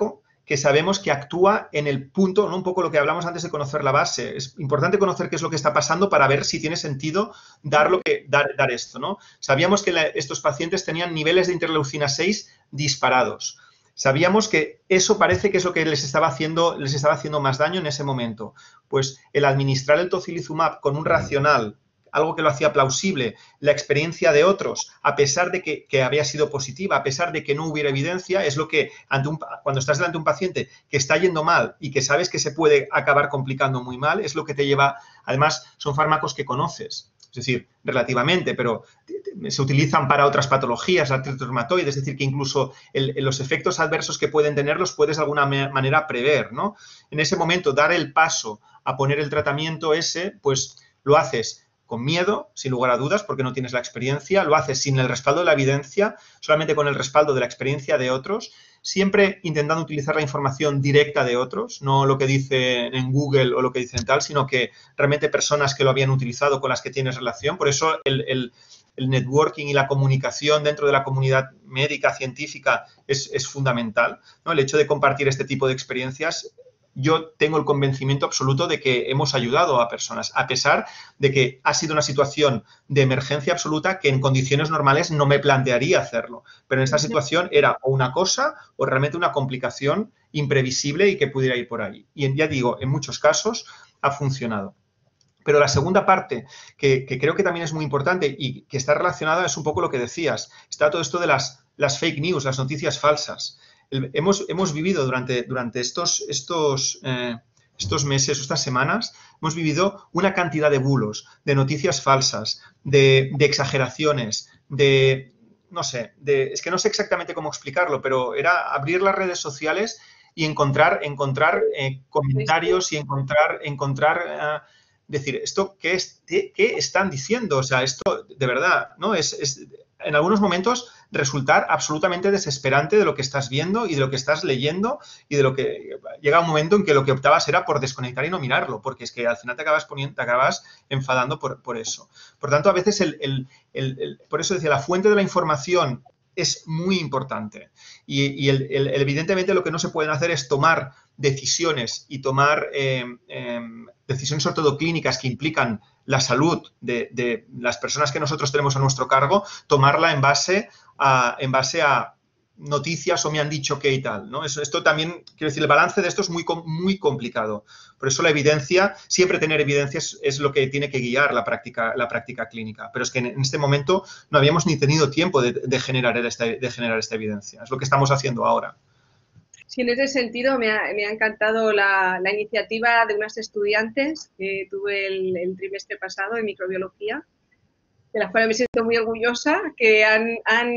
que sabemos que actúa en el punto, ¿no? Un poco lo que hablamos antes de conocer la base. Es importante conocer qué es lo que está pasando para ver si tiene sentido dar, lo que, dar, dar esto, ¿no? Sabíamos que la, estos pacientes tenían niveles de interleucina seis disparados. Sabíamos que eso parece que es lo que les estaba haciendo, les estaba haciendo más daño en ese momento. Pues el administrar el tocilizumab con un racional, algo que lo hacía plausible, la experiencia de otros, a pesar de que, que había sido positiva, a pesar de que no hubiera evidencia, es lo que ante un, cuando estás delante de un paciente que está yendo mal y que sabes que se puede acabar complicando muy mal, es lo que te lleva, además son fármacos que conoces, es decir, relativamente, pero se utilizan para otras patologías, la artritis reumatoide, es decir, que incluso el, los efectos adversos que pueden tener los puedes de alguna manera prever, ¿no? En ese momento, dar el paso a poner el tratamiento ese, pues lo haces con miedo, sin lugar a dudas, porque no tienes la experiencia, lo haces sin el respaldo de la evidencia, solamente con el respaldo de la experiencia de otros, siempre intentando utilizar la información directa de otros, no lo que dicen en Google o lo que dicen tal, sino que realmente personas que lo habían utilizado, con las que tienes relación. Por eso el, el, el networking y la comunicación dentro de la comunidad médica, científica, es, es fundamental, ¿no? El hecho de compartir este tipo de experiencias. Yo tengo el convencimiento absoluto de que hemos ayudado a personas, a pesar de que ha sido una situación de emergencia absoluta que en condiciones normales no me plantearía hacerlo. Pero en esta situación era o una cosa o realmente una complicación imprevisible y que pudiera ir por ahí. Y ya digo, en muchos casos ha funcionado. Pero la segunda parte, que, que creo que también es muy importante y que está relacionada, es un poco lo que decías. Está todo esto de las, las fake news, las noticias falsas. El, hemos, hemos vivido durante, durante estos, estos, eh, estos meses, estas semanas, hemos vivido una cantidad de bulos, de noticias falsas, de, de exageraciones, de, no sé, de, es que no sé exactamente cómo explicarlo, pero era abrir las redes sociales y encontrar, encontrar eh, comentarios y encontrar, encontrar eh, decir, ¿esto qué, es, qué, qué están diciendo? O sea, esto de verdad, ¿no? Es, es en algunos momentos resultar absolutamente desesperante de lo que estás viendo y de lo que estás leyendo y de lo que llega un momento en que lo que optabas era por desconectar y no mirarlo, porque es que al final te acabas poniendo, te acabas enfadando por, por eso. Por tanto, a veces el, el, el, el, por eso decía, la fuente de la información es muy importante y, y el, el, evidentemente lo que no se pueden hacer es tomar decisiones y tomar eh, eh, decisiones sobre todo clínicas que implican la salud de, de las personas que nosotros tenemos a nuestro cargo, tomarla en base a, en base a noticias o me han dicho que y tal, ¿no? Eso, esto también, quiero decir, el balance de esto es muy, muy complicado. Por eso la evidencia, siempre tener evidencia es, es lo que tiene que guiar la práctica, la práctica clínica. Pero es que en, en este momento no habíamos ni tenido tiempo de, de, generar esta, de generar esta evidencia. Es lo que estamos haciendo ahora. Sí, en ese sentido me ha, me ha encantado la, la iniciativa de unas estudiantes que tuve el, el trimestre pasado en microbiología, de las cuales me siento muy orgullosa, que han, han,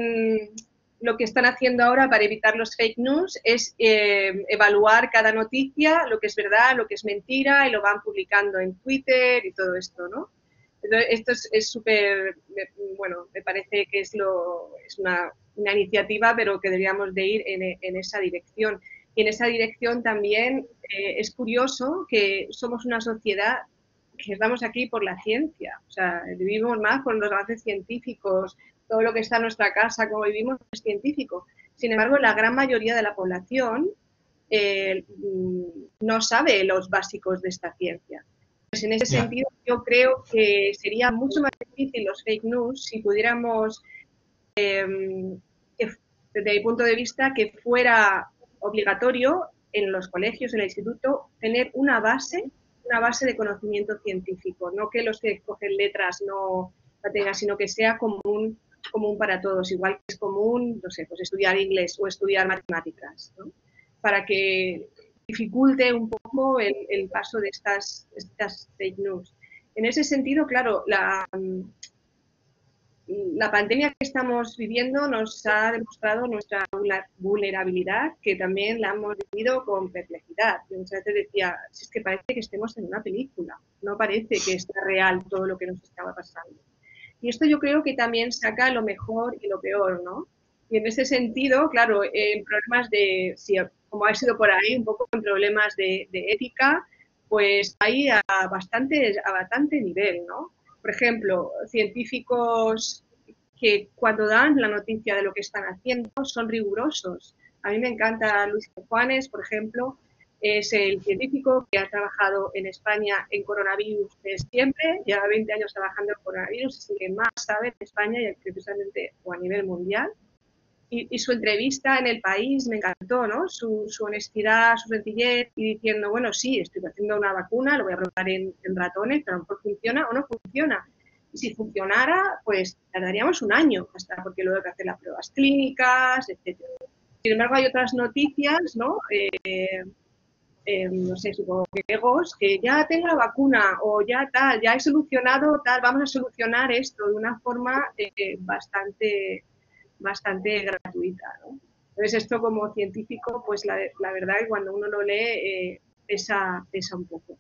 lo que están haciendo ahora para evitar los fake news es eh, evaluar cada noticia, lo que es verdad, lo que es mentira, y lo van publicando en Twitter y todo esto, ¿no? Entonces, esto es súper, bueno, me parece que es, lo, es una, una iniciativa, pero que deberíamos de ir en, en esa dirección. Y en esa dirección también eh, es curioso que somos una sociedad que estamos aquí por la ciencia, o sea, vivimos más con los avances científicos, todo lo que está en nuestra casa, como vivimos, es científico. Sin embargo, la gran mayoría de la población eh, no sabe los básicos de esta ciencia. Pues en ese yeah. sentido, yo creo que sería mucho más difícil los fake news si pudiéramos, eh, que, desde mi punto de vista, que fuera obligatorio en los colegios, en el instituto, tener una base, una base de conocimiento científico, no que los que cogen letras no la tengan, sino que sea común, común para todos, igual que es común, no sé, pues estudiar inglés o estudiar matemáticas, ¿no? Para que dificulte un poco el, el paso de estas, estas fake news. En ese sentido, claro, la, la pandemia que estamos viviendo nos ha demostrado nuestra vulnerabilidad, que también la hemos vivido con perplejidad. Yo muchas veces decía, si es que parece que estemos en una película, no parece que sea real todo lo que nos estaba pasando. Y esto yo creo que también saca lo mejor y lo peor, ¿no? Y en ese sentido, claro, en problemas de, si, como ha sido por ahí, un poco en problemas de, de ética, pues hay a bastante, a bastante nivel, ¿no? Por ejemplo, científicos que cuando dan la noticia de lo que están haciendo son rigurosos. A mí me encanta Luis Juanes, por ejemplo. Es el científico que ha trabajado en España en coronavirus desde siempre, lleva veinte años trabajando en coronavirus, es el que más sabe en España y precisamente o a nivel mundial. Y, y su entrevista en El País me encantó, ¿no? Su, su honestidad, su sencillez y diciendo, bueno, sí, estoy haciendo una vacuna, lo voy a probar en, en ratones, pero a lo mejor funciona o no funciona. Y si funcionara, pues tardaríamos un año hasta, porque luego hay que hacer las pruebas clínicas, etcétera. Sin embargo, hay otras noticias, ¿no? Eh, eh, no sé, supongo que egos, que ya tengo la vacuna o ya tal, ya he solucionado tal, vamos a solucionar esto de una forma eh, bastante... bastante gratuita, ¿no? Entonces esto como científico, pues la, la verdad que cuando uno lo lee eh, pesa, pesa un poco.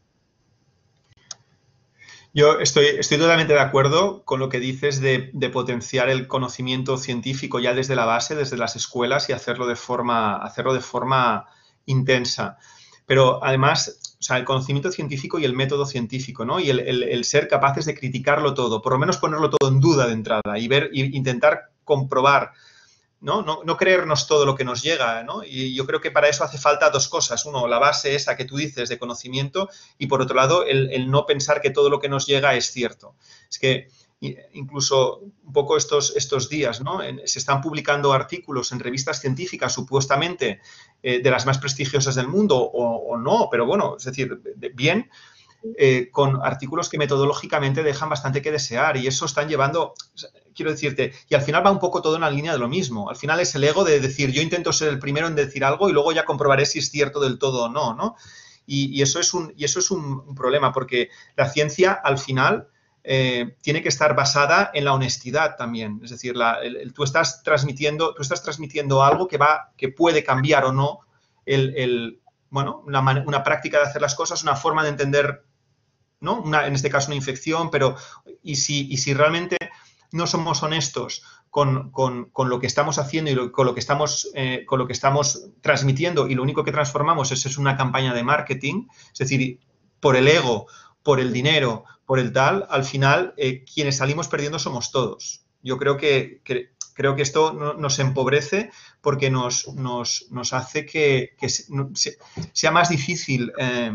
Yo estoy, estoy totalmente de acuerdo con lo que dices de, de potenciar el conocimiento científico ya desde la base, desde las escuelas y hacerlo de forma, hacerlo de forma intensa. Pero además, o sea, el conocimiento científico y el método científico, ¿no? Y el, el, el ser capaces de criticarlo todo, por lo menos ponerlo todo en duda de entrada y ver, y intentar comprobar, ¿no? No, no creernos todo lo que nos llega, ¿no? Y yo creo que para eso hace falta dos cosas. Uno, la base esa que tú dices de conocimiento y, por otro lado, el, el no pensar que todo lo que nos llega es cierto. Es que incluso un poco estos, estos días, ¿no? En, se están publicando artículos en revistas científicas supuestamente eh, de las más prestigiosas del mundo o, o no, pero bueno, es decir, de, bien, eh, con artículos que metodológicamente dejan bastante que desear y eso están llevando, quiero decirte, y al final va un poco todo en la línea de lo mismo. Al final es el ego de decir, yo intento ser el primero en decir algo y luego ya comprobaré si es cierto del todo o no, ¿no? Y, y eso es, un, y eso es un, un problema porque la ciencia al final eh, tiene que estar basada en la honestidad también. Es decir, la, el, el, tú, estás transmitiendo, tú estás transmitiendo algo que, va, que puede cambiar o no el, el, bueno, una, una práctica de hacer las cosas, una forma de entender, ¿no? Una, en este caso una infección, pero y si, y si realmente no somos honestos con, con, con lo que estamos haciendo y lo, con, lo que estamos, eh, con lo que estamos transmitiendo y lo único que transformamos es, es una campaña de marketing, es decir, por el ego, por el dinero, por el tal, al final eh, quienes salimos perdiendo somos todos. Yo creo que, que, creo que esto no, nos empobrece porque nos, nos, nos hace que, que sea más difícil eh,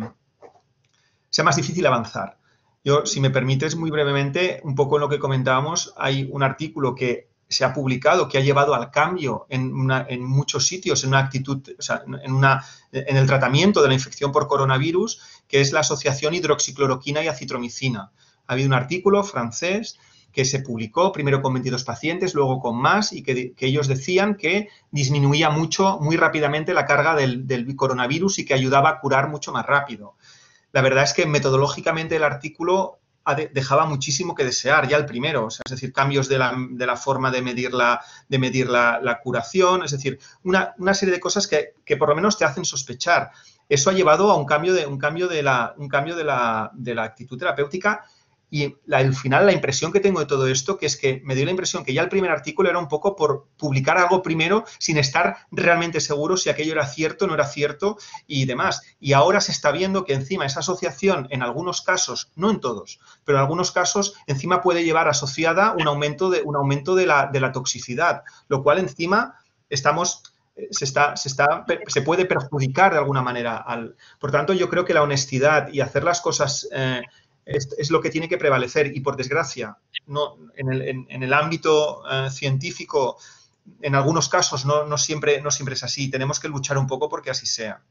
sea más difícil avanzar. Yo, si me permites, muy brevemente, un poco en lo que comentábamos, hay un artículo que se ha publicado que ha llevado al cambio en, una, en muchos sitios, en una actitud, o sea, en, una, en el tratamiento de la infección por coronavirus, que es la asociación hidroxicloroquina y acitromicina. Ha habido un artículo francés que se publicó primero con veintidós pacientes, luego con más, y que, que ellos decían que disminuía mucho, muy rápidamente la carga del, del coronavirus y que ayudaba a curar mucho más rápido. La verdad es que metodológicamente el artículo dejaba muchísimo que desear, ya el primero, o sea, es decir, cambios de la, de la forma de medir, la, de medir la, la curación, es decir, una, una serie de cosas que, que por lo menos te hacen sospechar. Eso ha llevado a un cambio de, un cambio de, la, un cambio de, la, de la actitud terapéutica y la, al final la impresión que tengo de todo esto, que es que me dio la impresión que ya el primer artículo era un poco por publicar algo primero sin estar realmente seguro si aquello era cierto, no era cierto y demás. Y ahora se está viendo que encima esa asociación en algunos casos, no en todos, pero en algunos casos encima puede llevar asociada un aumento de, un aumento de, la, de la toxicidad, lo cual encima estamos... Se, está, se, está, se puede perjudicar de alguna manera. Al, por tanto, yo creo que la honestidad y hacer las cosas eh, es, es lo que tiene que prevalecer. Y, por desgracia, no, en, el, en, en el ámbito eh, científico, en algunos casos no, no, siempre, no siempre es así. Tenemos que luchar un poco porque así sea.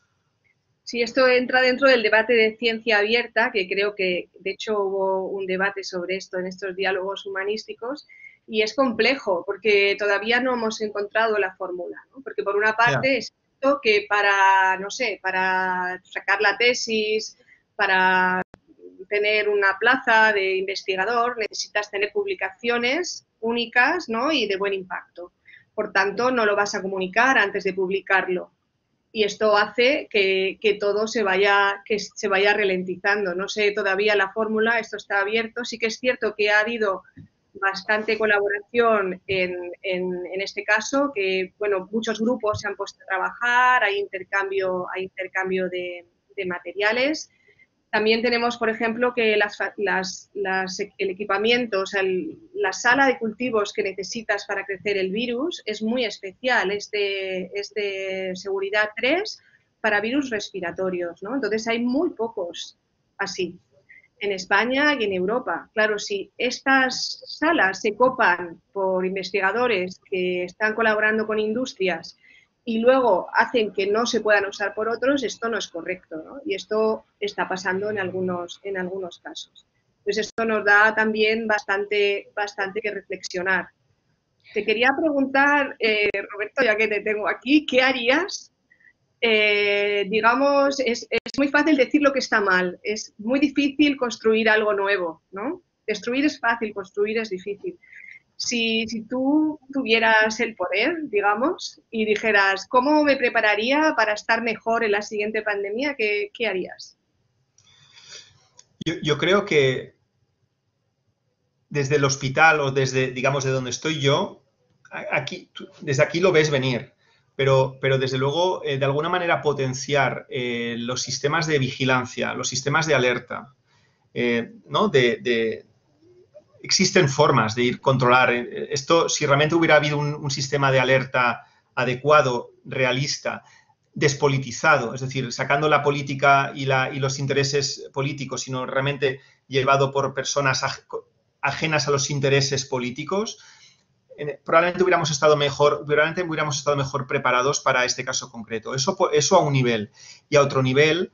Sí, esto entra dentro del debate de ciencia abierta, que creo que, de hecho, hubo un debate sobre esto en estos diálogos humanísticos, y es complejo porque todavía no hemos encontrado la fórmula, ¿no? Porque por una parte yeah. es cierto que para, no sé, para sacar la tesis, para tener una plaza de investigador, necesitas tener publicaciones únicas, ¿no? Y de buen impacto. Por tanto, no lo vas a comunicar antes de publicarlo. Y esto hace que, que todo se vaya, que se vaya ralentizando. No sé todavía la fórmula, esto está abierto. Sí que es cierto que ha habido bastante colaboración en, en, en este caso, que bueno, muchos grupos se han puesto a trabajar, hay intercambio, hay intercambio de, de materiales. También tenemos, por ejemplo, que las, las, las, el equipamiento, o sea, el, la sala de cultivos que necesitas para crecer el virus es muy especial, es de, es de seguridad tres para virus respiratorios, ¿no? Entonces hay muy pocos así en España y en Europa. Claro, si estas salas se copan por investigadores que están colaborando con industrias y luego hacen que no se puedan usar por otros, esto no es correcto, ¿no? Y esto está pasando en algunos, en algunos casos. Entonces esto nos da también bastante, bastante que reflexionar. Te quería preguntar, eh, Roberto, ya que te tengo aquí, ¿qué harías? Eh, digamos, es, es muy fácil decir lo que está mal, es muy difícil construir algo nuevo, ¿no? Destruir es fácil, construir es difícil. Si, si tú tuvieras el poder, digamos, y dijeras, ¿cómo me prepararía para estar mejor en la siguiente pandemia? ¿Qué, qué harías? Yo, yo creo que desde el hospital o desde, digamos, de donde estoy yo, aquí, desde aquí lo ves venir. Pero, pero, desde luego, eh, de alguna manera potenciar eh, los sistemas de vigilancia, los sistemas de alerta, eh, ¿no? De, de, existen formas de ir controlar. Esto, si realmente hubiera habido un, un sistema de alerta adecuado, realista, despolitizado, es decir, sacando la política y, la, y los intereses políticos, sino realmente llevado por personas ajenas a los intereses políticos, probablemente hubiéramos estado mejor, probablemente hubiéramos estado mejor preparados para este caso concreto. Eso, eso a un nivel. Y a otro nivel,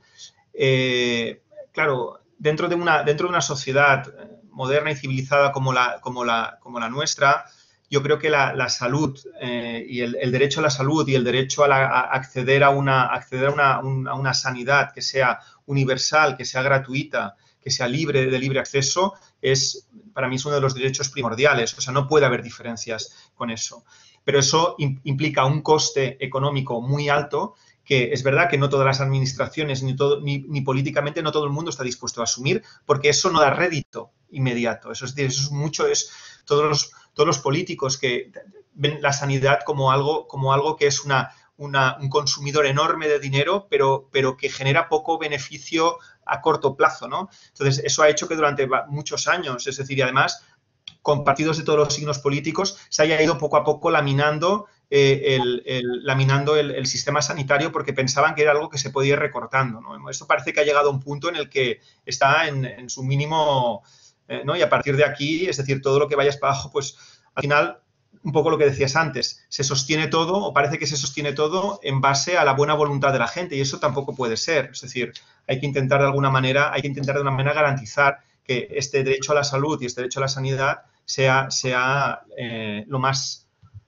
eh, claro, dentro de, una, dentro de una sociedad moderna y civilizada como la, como la, como la nuestra, yo creo que la, la salud eh, y el, el derecho a la salud y el derecho a, la, a acceder, a una, acceder a, una, un, a una sanidad que sea universal, que sea gratuita, que sea libre, de libre acceso, es, para mí es uno de los derechos primordiales. O sea, no puede haber diferencias con eso. Pero eso implica un coste económico muy alto que es verdad que no todas las administraciones ni, todo, ni, ni políticamente no todo el mundo está dispuesto a asumir, porque eso no da rédito inmediato. Eso es, eso es mucho, es todos los, todos los políticos que ven la sanidad como algo, como algo que es una, una, un consumidor enorme de dinero, pero, pero que genera poco beneficio a corto plazo, ¿no? Entonces, eso ha hecho que durante muchos años, es decir, y además, con partidos de todos los signos políticos, se haya ido poco a poco laminando, eh, el, el, laminando el, el sistema sanitario porque pensaban que era algo que se podía ir recortando, ¿no? Esto parece que ha llegado a un punto en el que está en, en su mínimo, eh, ¿no? Y a partir de aquí, es decir, todo lo que vayas para abajo, pues al final, un poco lo que decías antes, se sostiene todo, o parece que se sostiene todo en base a la buena voluntad de la gente, y eso tampoco puede ser. Es decir, hay que intentar de alguna manera, hay que intentar de una manera garantizar que este derecho a la salud y este derecho a la sanidad sea, sea eh, lo más,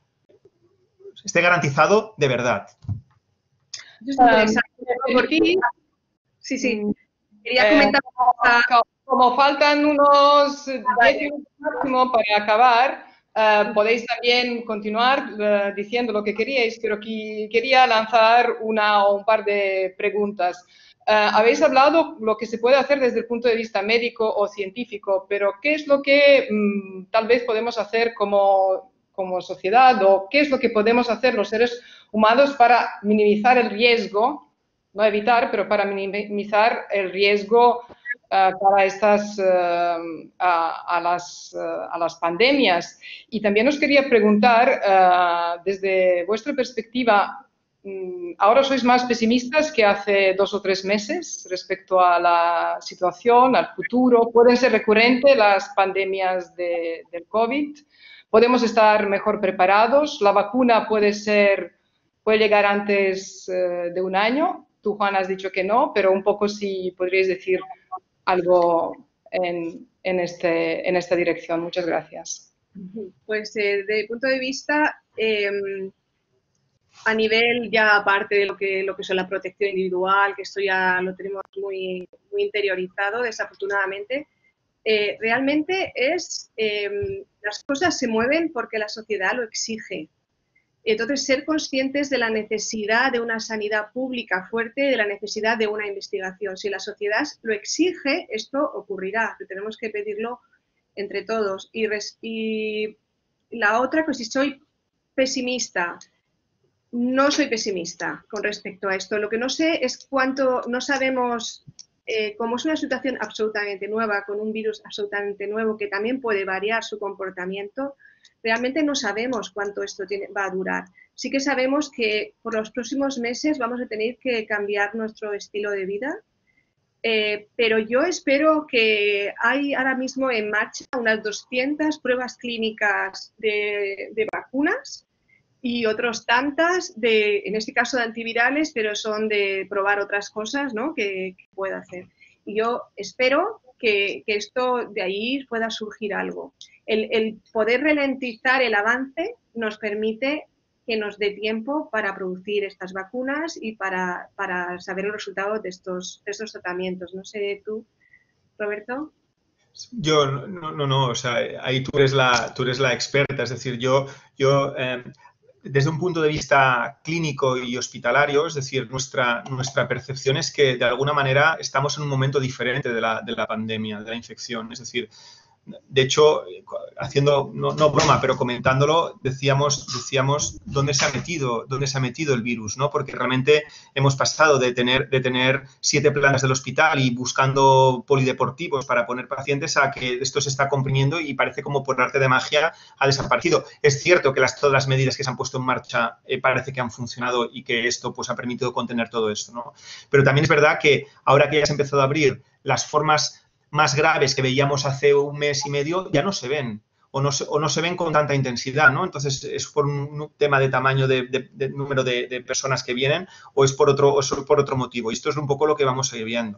esté garantizado de verdad. Eso es interesante. Um, por ti, sí, sí. Quería comentar. Eh, como, como faltan unos diez minutos máximo para acabar, Uh, podéis también continuar uh, diciendo lo que queríais, pero que, quería lanzar una o un par de preguntas. Uh, habéis hablado lo que se puede hacer desde el punto de vista médico o científico, pero ¿qué es lo que um, tal vez podemos hacer como, como sociedad o qué es lo que podemos hacer los seres humanos para minimizar el riesgo, no evitar, pero para minimizar el riesgo Uh, para estas, uh, a, a, las, uh, a las pandemias? Y también os quería preguntar, uh, desde vuestra perspectiva, um, ¿ahora sois más pesimistas que hace dos o tres meses respecto a la situación, al futuro? ¿Pueden ser recurrentes las pandemias de, del COVID? ¿Podemos estar mejor preparados? ¿La vacuna puede, ser, puede llegar antes uh, de un año? Tú, Juan, has dicho que no, pero un poco si podríais decir algo en, en, este, en esta dirección. Muchas gracias. Pues eh, desde el punto de vista, eh, a nivel ya aparte de lo que, lo que es la protección individual, que esto ya lo tenemos muy, muy interiorizado, desafortunadamente, eh, realmente es, eh, las cosas se mueven porque la sociedad lo exige. Entonces, ser conscientes de la necesidad de una sanidad pública fuerte, de la necesidad de una investigación. Si la sociedad lo exige, esto ocurrirá. Tenemos que pedirlo entre todos. Y, res, y la otra, pues si soy pesimista, no soy pesimista con respecto a esto. Lo que no sé es cuánto, no sabemos eh, como es una situación absolutamente nueva, con un virus absolutamente nuevo que también puede variar su comportamiento, realmente no sabemos cuánto esto tiene, va a durar. Sí que sabemos que por los próximos meses vamos a tener que cambiar nuestro estilo de vida, eh, pero yo espero que hay ahora mismo en marcha unas doscientas pruebas clínicas de, de vacunas y otras tantas, de, en este caso de antivirales, pero son de probar otras cosas, ¿no?, que, que pueda hacer. Y yo espero que, que esto de ahí pueda surgir algo. El, el poder ralentizar el avance nos permite que nos dé tiempo para producir estas vacunas y para, para saber los resultados de estos, de estos tratamientos. No sé tú, Roberto. Yo, no, no, no, o sea, ahí tú eres la, tú eres la experta, es decir, yo, yo eh, desde un punto de vista clínico y hospitalario, es decir, nuestra, nuestra percepción es que de alguna manera estamos en un momento diferente de la, de la pandemia, de la infección, es decir, de hecho, haciendo, no, no broma, pero comentándolo, decíamos, decíamos dónde se ha metido, dónde se ha metido el virus, ¿no? Porque realmente hemos pasado de tener, de tener siete plantas del hospital y buscando polideportivos para poner pacientes a que esto se está comprimiendo y parece como por arte de magia ha desaparecido. Es cierto que las, todas las medidas que se han puesto en marcha eh, parece que han funcionado y que esto pues ha permitido contener todo esto, ¿no? Pero también es verdad que ahora que ya se ha empezado a abrir las formas más graves que veíamos hace un mes y medio ya no se ven o no se, o no se ven con tanta intensidad, ¿no? Entonces, ¿es por un tema de tamaño de, de, de número de, de personas que vienen o es por otro, o es por otro motivo? Y esto es un poco lo que vamos a ir viendo.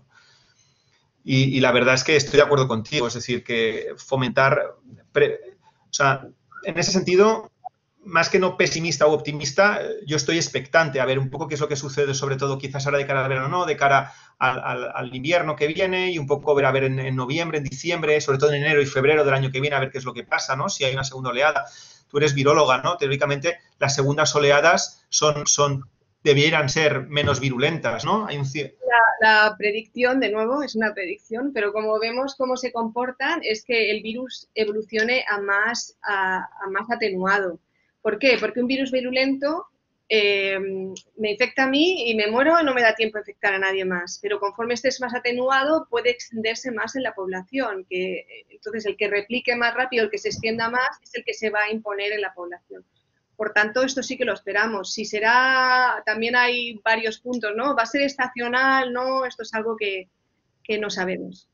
Y, y la verdad es que estoy de acuerdo contigo, es decir, que fomentar, pre, o sea, en ese sentido, más que no pesimista o optimista, yo estoy expectante a ver un poco qué es lo que sucede, sobre todo quizás ahora de cara al verano, no, de cara al, al, al invierno que viene y un poco ver a ver en, en noviembre, en diciembre, sobre todo en enero y febrero del año que viene, a ver qué es lo que pasa, ¿no? Si hay una segunda oleada. Tú eres viróloga, ¿no? Teóricamente, las segundas oleadas son, son debieran ser menos virulentas, ¿no? Hay un... La, la predicción, de nuevo, es una predicción, pero como vemos cómo se comportan, es que el virus evolucione a más, a, a más atenuado. ¿Por qué? Porque un virus virulento eh, me infecta a mí y me muero y no me da tiempo a infectar a nadie más. Pero conforme estés más atenuado, puede extenderse más en la población. Que, entonces, el que replique más rápido, el que se extienda más, es el que se va a imponer en la población. Por tanto, esto sí que lo esperamos. Si será, también hay varios puntos, ¿no? ¿Va a ser estacional? No, esto es algo que, que no sabemos.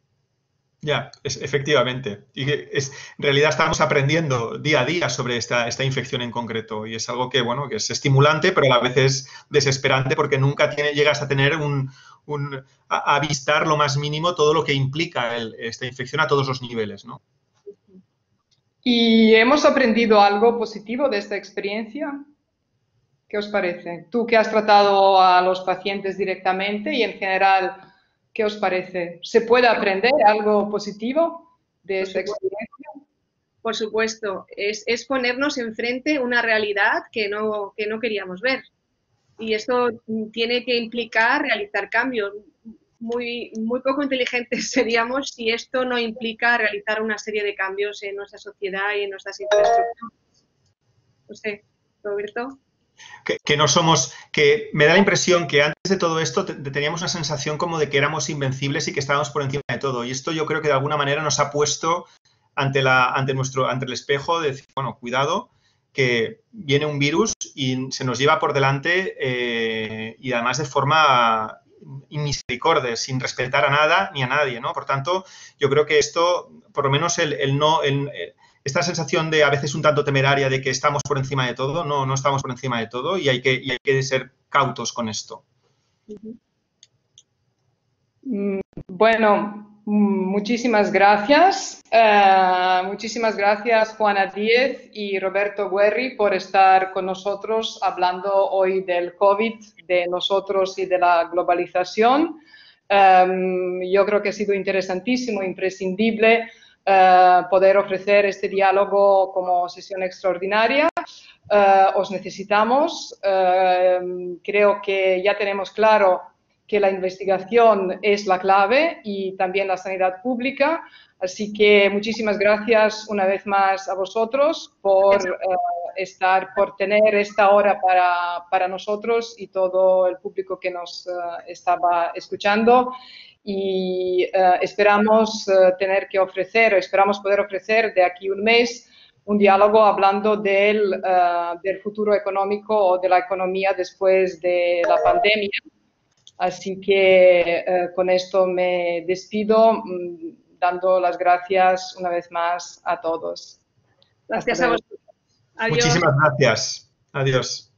Ya, es, efectivamente. Y es, en realidad estamos aprendiendo día a día sobre esta, esta infección en concreto y es algo que, bueno, que es estimulante, pero a la vez es desesperante porque nunca tiene, llegas a tener un, un a, a avistar lo más mínimo todo lo que implica el, esta infección a todos los niveles, ¿no? ¿Y hemos aprendido algo positivo de esta experiencia? ¿Qué os parece? Tú que has tratado a los pacientes directamente y en general, ¿qué os parece? ¿Se puede aprender algo positivo de esta experiencia? Por supuesto, es, es ponernos enfrente una realidad que no, que no queríamos ver. Y esto tiene que implicar realizar cambios. Muy, muy poco inteligentes seríamos si esto no implica realizar una serie de cambios en nuestra sociedad y en nuestras infraestructuras. No sé, Roberto. Que, que no somos, que me da la impresión que antes de todo esto te, teníamos una sensación como de que éramos invencibles y que estábamos por encima de todo. Y esto yo creo que de alguna manera nos ha puesto ante, la, ante, nuestro, ante el espejo de decir, bueno, cuidado, que viene un virus y se nos lleva por delante eh, y además de forma inmisericordia, sin respetar a nada ni a nadie, ¿no? Por tanto, yo creo que esto, por lo menos el, el no... El, esta sensación de a veces un tanto temeraria de que estamos por encima de todo, no, no estamos por encima de todo y hay que, y hay que ser cautos con esto. Bueno, muchísimas gracias. Uh, muchísimas gracias Juana Díez y Roberto Guerri por estar con nosotros hablando hoy del COVID, de nosotros y de la globalización. Um, yo creo que ha sido interesantísimo, imprescindible Uh, poder ofrecer este diálogo como sesión extraordinaria. Uh, os necesitamos. Uh, creo que ya tenemos claro que la investigación es la clave y también la sanidad pública. Así que muchísimas gracias una vez más a vosotros por uh, estar, por tener esta hora para, para nosotros y todo el público que nos uh, estaba escuchando. y uh, esperamos uh, tener que ofrecer, esperamos poder ofrecer de aquí un mes un diálogo hablando del, uh, del futuro económico o de la economía después de la pandemia. Así que uh, con esto me despido, um, dando las gracias una vez más a todos. Gracias a vosotros. Muchísimas gracias. Adiós.